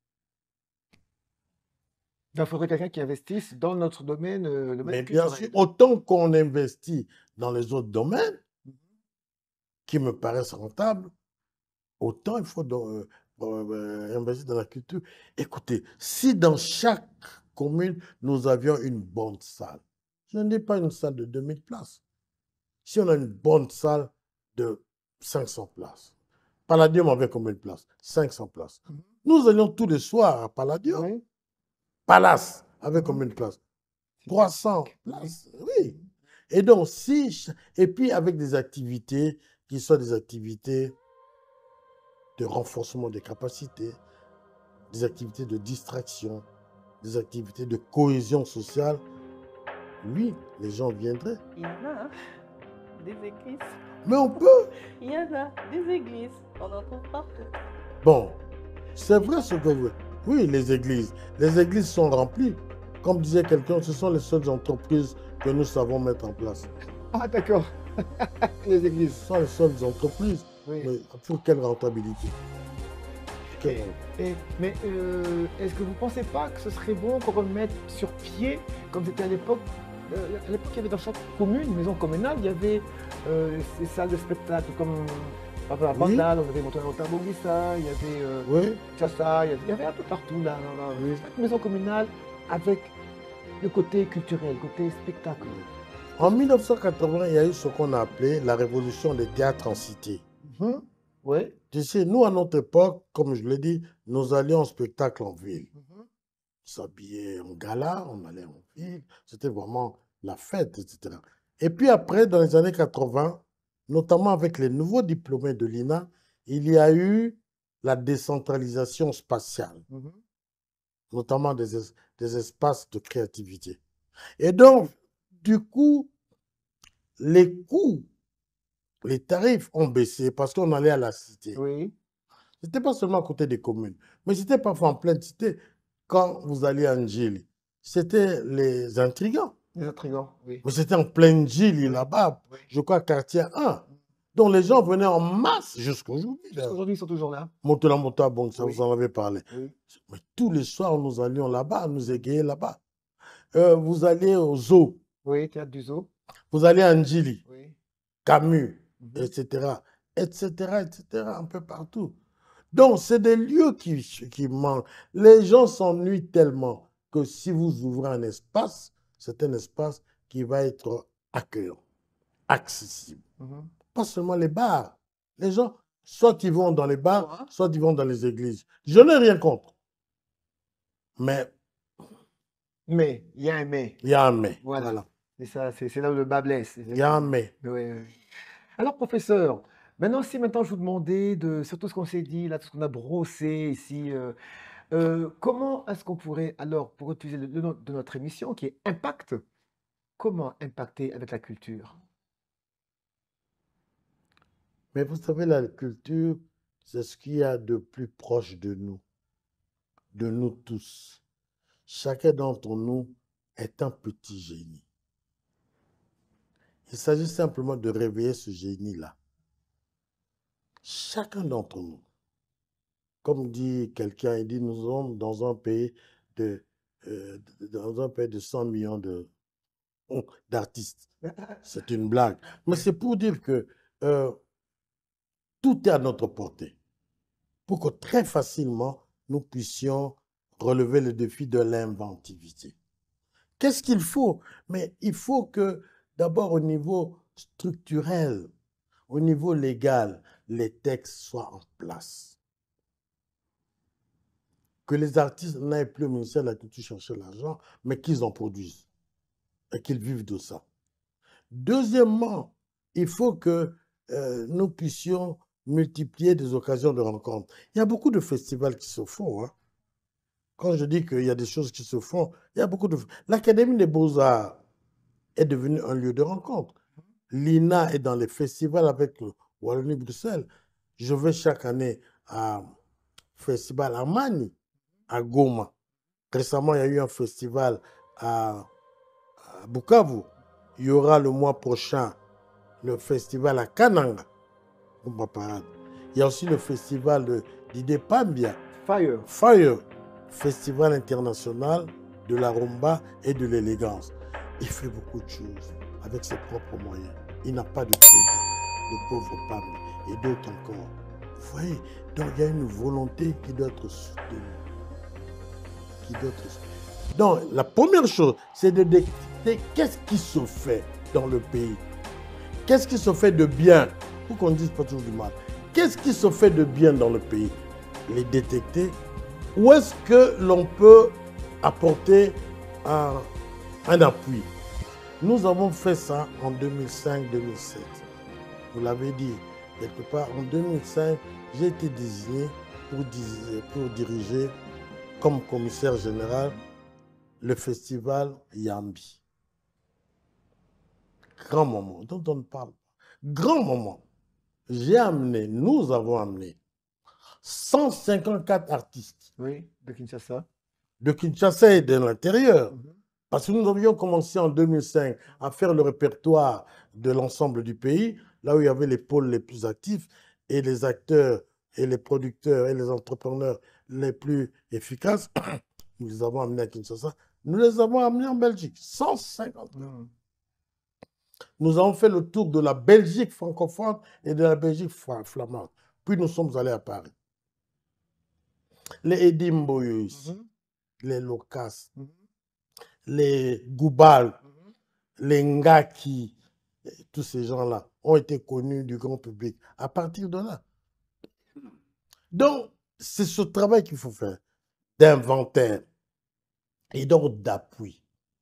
Donc, il faudrait quelqu'un qui investisse dans notre domaine, euh, le domaine Mais bien culturel. sûr, autant qu'on investit dans les autres domaines Mhm. qui me paraissent rentables, autant il faut dans, euh, euh, investir dans la culture. Écoutez, si dans chaque commune, nous avions une bonne salle, je ne dis pas une salle de deux mille places, si on a une bonne salle de cinq cents places, Palladium avait combien de places? cinq cents places. Mhm. Nous allions tous les soirs à Palladium. Oui. Palace avait Mhm. combien de places? C'est trois cents Oui. places. Oui. Et donc, si, ch- et puis avec des activités qui sont des activités de renforcement des capacités, des activités de distraction, des activités de cohésion sociale, oui, les gens viendraient. Il y en a, hein, des églises. Mais on peut. Il y en a, des églises. On en trouve partout. Bon, c'est vrai ce que vous... Oui, les églises. Les églises sont remplies. Comme disait quelqu'un, ce sont les seules entreprises que nous savons mettre en place. Ah, d'accord. Les églises. Ce sont les seules entreprises. Oui. Mais pour quelle rentabilité? Quelle- Et- mais euh, est-ce que vous ne pensez pas que ce serait bon qu'on remette sur pied, comme c'était à l'époque, euh, à l'époque il y avait dans chaque commune, une maison communale, il y avait euh, ces salles de spectacle comme par exemple, à Oui. Bandal, on avait Montagnard Bogissa, il y avait euh, Oui, Chassa, il y avait- il y avait un peu partout là, dans la- Oui. chaque maison communale avec le côté culturel, le côté spectacle. en mille neuf cent quatre-vingts, il y a eu ce qu'on a appelé la révolution des théâtres en cité. Mhm. Oui. Tu sais, nous, à notre époque, comme je l'ai dit, nous allions en spectacle en ville. Mhm. On s'habillait en gala, on allait en ville. C'était vraiment la fête, et cetera. Et puis après, dans les années quatre-vingts, notamment avec les nouveaux diplômés de l'I N A, il y a eu la décentralisation spatiale, Mhm. notamment des, es- des espaces de créativité. Et donc, du coup, les coûts, les tarifs ont baissé parce qu'on allait à la cité. Oui. C'était pas seulement à côté des communes, mais c'était parfois en pleine cité. Quand vous alliez à Njili, c'était les intrigants. Les intrigants, oui. Mais c'était en pleine Njili, Oui. là-bas, Oui. je crois, quartier un. Donc les gens venaient en masse jusqu'aujourd'hui. là. Aujourd'hui, ils sont toujours là. Montela Mota, bon, ça Oui. vous en avez parlé. Oui. Mais tous les soirs, nous allions là-bas, nous égayer là-bas. Euh, vous allez au zoo, Oui, théâtre du zoo. vous allez à Njili, Oui. Camus, Mhm. et cetera, et cetera, et cetera, un peu partout. Donc, c'est des lieux qui, qui manquent. Les gens s'ennuient tellement que si vous ouvrez un espace, c'est un espace qui va être accueillant, accessible. Mhm. Pas seulement les bars. Les gens, soit ils vont dans les bars, Quoi? soit ils vont dans les églises. Je n'ai rien contre. Mais Mais, il y a un mais. il y a un mais. Voilà. Voilà. C'est ça, c'est c'est là où le bas blesse. Il y a un mais. Oui, oui. Alors, professeur, maintenant, si maintenant je vous demandais de, sur tout ce qu'on s'est dit, là, tout ce qu'on a brossé ici, euh, euh, comment est-ce qu'on pourrait, alors, pour utiliser le, le nom de notre émission qui est Impact, comment impacter avec la culture? Mais vous savez, la culture, c'est ce qu'il y a de plus proche de nous, de nous tous. Chacun d'entre nous est un petit génie. Il s'agit simplement de réveiller ce génie-là. Chacun d'entre nous. Comme dit quelqu'un, il dit, nous sommes dans un pays de, euh, dans un pays de cent millions de, d'artistes. C'est une blague. Mais c'est pour dire que euh, tout est à notre portée. Pour que très facilement, nous puissions relever le défi de l'inventivité. Qu'est-ce qu'il faut? Mais il faut que, d'abord au niveau structurel, au niveau légal, les textes soient en place. Que les artistes n'aillent plus au ministère de la Culture chercher l'argent, mais qu'ils en produisent et qu'ils vivent de ça. Deuxièmement, il faut que euh, nous puissions multiplier des occasions de rencontres. Il y a beaucoup de festivals qui se font. Hein. Quand je dis qu'il y a des choses qui se font, il y a beaucoup de... L'Académie des Beaux-Arts est devenue un lieu de rencontre. L'I N A est dans les festivals avec le Wallonie-Bruxelles. Je vais chaque année à festival à Mani, à Goma. Récemment, il y a eu un festival à, à Bukavu. Il y aura le mois prochain le festival à Kananga. Il y a aussi le festival de d'Ide Pambia, Fire. Fire, festival international de la rumba et de l'élégance. Il fait beaucoup de choses avec ses propres moyens. Il n'a pas de crédit, le pauvre Pambia, et d'autres encore. Vous voyez, donc il y a une volonté qui doit être soutenue. Qui doit être soutenue. Donc la première chose, c'est de détecter qu'est-ce qui se fait dans le pays. Qu'est-ce qui se fait de bien? Pour qu'on ne dise pas toujours du mal. Qu'est-ce qui se fait de bien dans le pays? Les détecter. Où est-ce que l'on peut apporter un, un appui? Nous avons fait ça en deux mille cinq deux mille sept. Vous l'avez dit, quelque part, en deux mille cinq, j'ai été désigné pour, pour diriger comme commissaire général le festival Yambi. Grand moment, dont on ne parle pas. Grand moment. J'ai amené, nous avons amené cent cinquante-quatre artistes. Oui, de Kinshasa. De Kinshasa et de l'intérieur. Mhm. Parce que nous avions commencé en deux mille cinq à faire le répertoire de l'ensemble du pays, là où il y avait les pôles les plus actifs et les acteurs et les producteurs et les entrepreneurs les plus efficaces. Nous les avons amenés à Kinshasa. Nous les avons amenés en Belgique. cent cinquante. Mhm. Nous avons fait le tour de la Belgique francophone et de la Belgique flamande. Puis nous sommes allés à Paris. Les Edimboyus, Mhm. les Locas, Mhm. les Goubal, Mhm. les Ngaki, tous ces gens-là ont été connus du grand public à partir de là. Donc, c'est ce travail qu'il faut faire, d'inventaire et donc d'appui.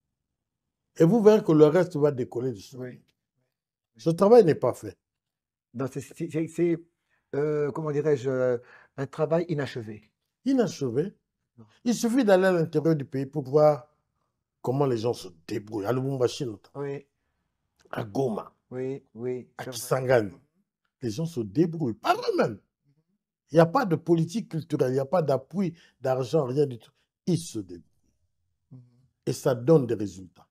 Et vous verrez que le reste va décoller du sol. Oui. Ce travail n'est pas fait. Donc, c'est- c'est- c'est- c'est, euh, comment dirais-je, euh, un travail inachevé. Inachevé. Non. Il suffit d'aller à l'intérieur du pays pour voir comment les gens se débrouillent. À Lubumbashi, notamment, Oui, à Goma, oui, oui. à c'est vrai. Kisangani. Les gens se débrouillent par eux-mêmes. Il n'y a pas de politique culturelle, il n'y a pas d'appui, d'argent, rien du tout. Ils se débrouillent. Mhm. Et ça donne des résultats.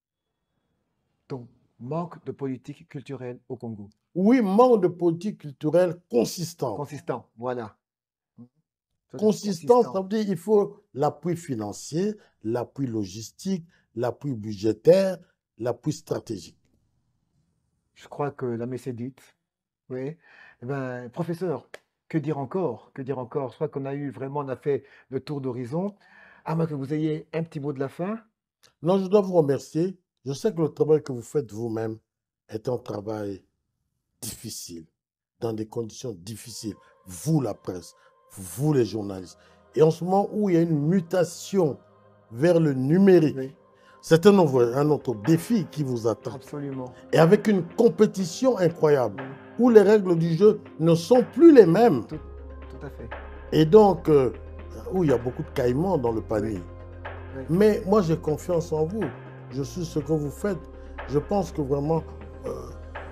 Donc, manque de politique culturelle au Congo. Oui, manque de politique culturelle consistante. Consistant, voilà. Mhm. Ça, c'est Consistance, ça consistant. veut dire qu'il faut l'appui financier, l'appui logistique, l'appui budgétaire, l'appui stratégique. Je crois que la messe est dite. Oui. Eh ben, professeur, que dire encore? Que dire encore? Je crois qu'on a eu vraiment, on a fait le tour d'horizon. À moins que vous ayez un petit mot de la fin. Non, je dois vous remercier. Je sais que le travail que vous faites vous-même est un travail difficile, dans des conditions difficiles. Vous, la presse, vous, les journalistes. Et en ce moment où il y a une mutation vers le numérique, Oui, c'est un, nouveau- un autre défi qui vous attend. absolument. Et avec une compétition incroyable, Oui, où les règles du jeu ne sont plus les mêmes. tout, tout à fait. Et donc, euh, où il y a beaucoup de caïmans dans le panier. Oui. Mais moi, j'ai confiance en vous. Je suis ce que vous faites. Je pense que vraiment, euh,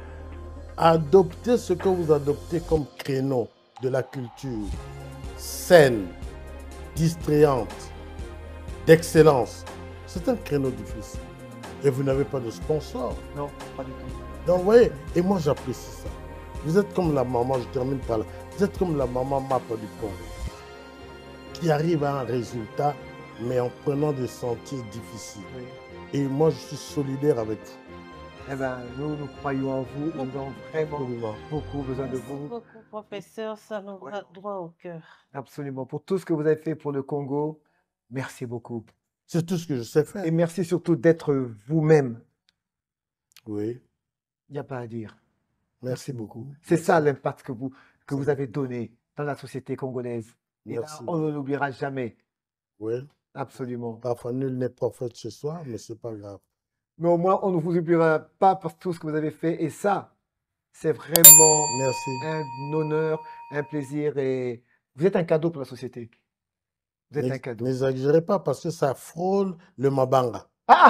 adopter ce que vous adoptez comme créneau de la culture saine, distrayante, d'excellence, c'est un créneau difficile. Et vous n'avez pas de sponsor. Non, pas du tout. Donc, vous voyez, et moi, j'apprécie ça. Vous êtes comme la maman, je termine par là, vous êtes comme la maman Mapa du Congo, qui arrive à un résultat, mais en prenant des sentiers difficiles. Oui. Et moi, je suis solidaire avec vous. Eh ben, nous, nous croyons en vous. Nous avons vraiment Absolument. beaucoup besoin de Merci vous. beaucoup, professeur. Ça nous Ouais. va droit au cœur. Absolument. Pour tout ce que vous avez fait pour le Congo, merci beaucoup. C'est tout ce que je sais faire. Et merci surtout d'être vous-même. Oui, Il n'y a pas à dire. merci beaucoup. C'est ça l'impact que vous, que C'est vous avez donné dans la société congolaise. Et là, Merci. on ne l'oubliera jamais. Oui, Absolument. parfois nul n'est prophète ce soir, mais c'est pas grave. Mais au moins, on ne vous oubliera pas pour tout ce que vous avez fait. Et ça, c'est vraiment Merci. un honneur, un plaisir. Et vous êtes un cadeau pour la société. Vous êtes un N'ex- cadeau. N'exagérez pas parce que ça frôle le mabanga.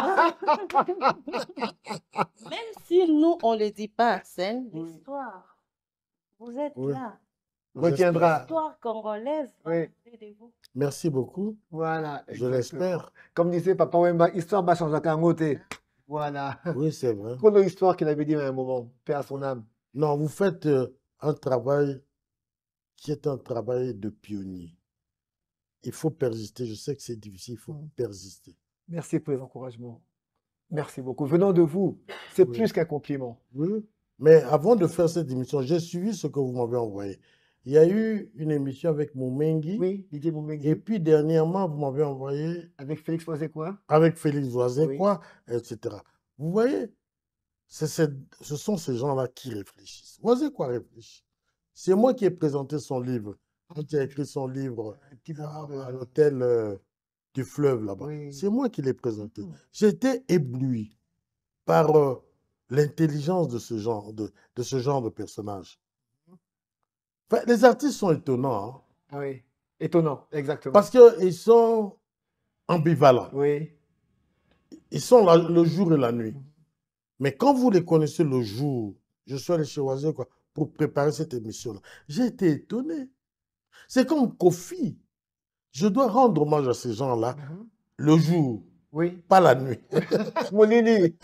Même si nous, on ne le dit pas, c'est Oui. l'histoire. Vous êtes Oui. là. Retiendra. L'histoire congolaise va Oui. parler de vous. Merci beaucoup, Voilà. je exactement. l'espère. Comme disait Papa Wemba, histoire va changer un côté. Voilà. Oui, c'est vrai. Pour l'histoire qu'il avait dit à un moment, paix à son âme. Non, vous faites euh, un travail qui est un travail de pionnier. Il faut persister. Je sais que c'est difficile, il faut Mm. persister. Merci pour les encouragements. Merci beaucoup. Venant de vous, c'est Oui. plus qu'un compliment. Oui. Mais avant de faire cette émission, j'ai suivi ce que vous m'avez envoyé. Il y a eu une émission avec Moumengi. Oui, Didier Moumengi. Et puis dernièrement, vous m'avez envoyé Avec Félix Oisekwa. avec Félix Voisin, Oui. quoi, et cetera. Vous voyez, c'est cette- ce sont ces gens-là qui réfléchissent. Osez quoi réfléchir? C'est moi qui ai présenté son livre. Quand il a écrit son livre Un petit moment à, à de... l'hôtel euh, du fleuve là-bas, Oui. c'est moi qui l'ai présenté. Mhm. J'ai été ébloui par euh, l'intelligence de ce genre de, de ce genre de personnage. Enfin, les artistes sont étonnants, hein, Ah oui, étonnant, exactement. parce qu'ils sont ambivalents. Oui. Ils sont là le jour et la nuit. Mhm. Mais quand vous les connaissez le jour, je suis allé chez Oisé quoi, pour préparer cette émission-là, j'ai été étonné. C'est comme Kofi. Je dois rendre hommage à ces gens-là Mhm. le jour, Oui. pas la nuit. Mon Lili.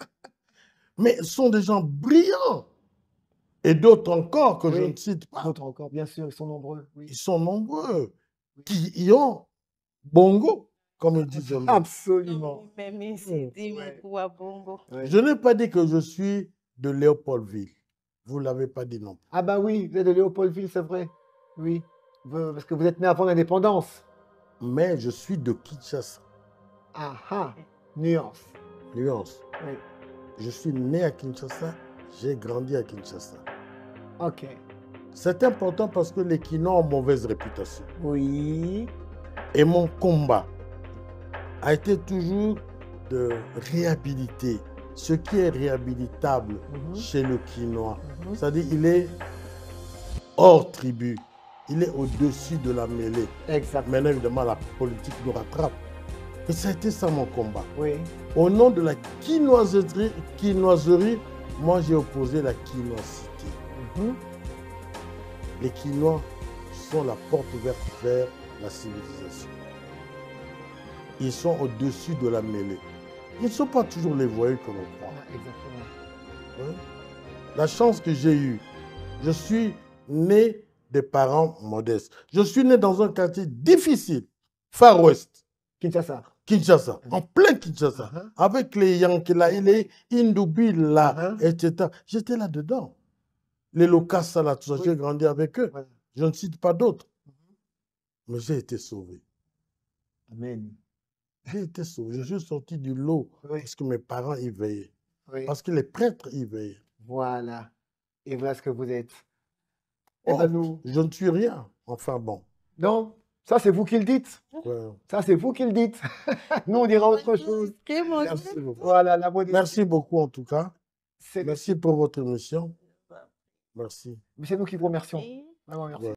Mais ce sont des gens brillants. Et d'autres encore que je Oui. ne cite pas. D'autres encore, bien sûr, ils sont nombreux. Oui. Ils sont nombreux qui y ont bongo, comme ils disent. eux-mêmes. Absolument. Même ici, dis-moi Ouais. quoi, bongo. Ouais. Je n'ai pas dit que je suis de Léopoldville. Vous ne l'avez pas dit non plus. Ah bah oui, vous êtes de Léopoldville, c'est vrai. Oui. Vous- Parce que vous êtes né avant l'indépendance. Mais je suis de Kinshasa. Ah ah, nuance. Nuance. Oui. Je suis né à Kinshasa, j'ai grandi à Kinshasa. Ok. C'est important parce que les Kinois ont mauvaise réputation. Oui. Et mon combat a été toujours de réhabiliter ce qui est réhabilitable Mhm. chez le Quinois. Mhm. C'est-à-dire il est hors tribu, il est au-dessus de la mêlée. Exact. Maintenant, évidemment, la politique nous rattrape. Et ça a été ça mon combat. Oui. Au nom de la quinoiserie, quinoiserie moi j'ai opposé la quinoisité. Mhm. Les Quinois sont la porte ouverte vers la civilisation. Ils sont au-dessus de la mêlée. Ils ne sont pas toujours les voyous que l'on croit. Ah, exactement. Oui. La chance que j'ai eue, je suis né des parents modestes. Je suis né dans un quartier difficile, Far West, Kinshasa. Kinshasa, en plein Kinshasa, Uh-huh. avec les Yankees là, les Indoubi là, Uh-huh. et cetera. J'étais là-dedans. Les Lokassa là, tout ça, Oui. j'ai grandi avec eux. Voilà. Je ne cite pas d'autres. Mais j'ai été sauvé. Amen. J'ai été sauvé. Je suis sorti du lot Oui. parce que mes parents y veillaient. Oui. Parce que les prêtres y veillaient. Voilà. Et voilà ce que vous êtes. Eh Oh, ben nous. je ne suis rien. Enfin bon. Non, ça c'est vous qui le dites. Ouais. Ça c'est vous qui le dites. Nous on dira autre chose. Très bon. Merci beaucoup. Voilà, la modestie. Merci beaucoup en tout cas. C'est Merci pour votre émission. Merci. c'est nous qui vous remercions. Et- Vraiment merci. Ouais.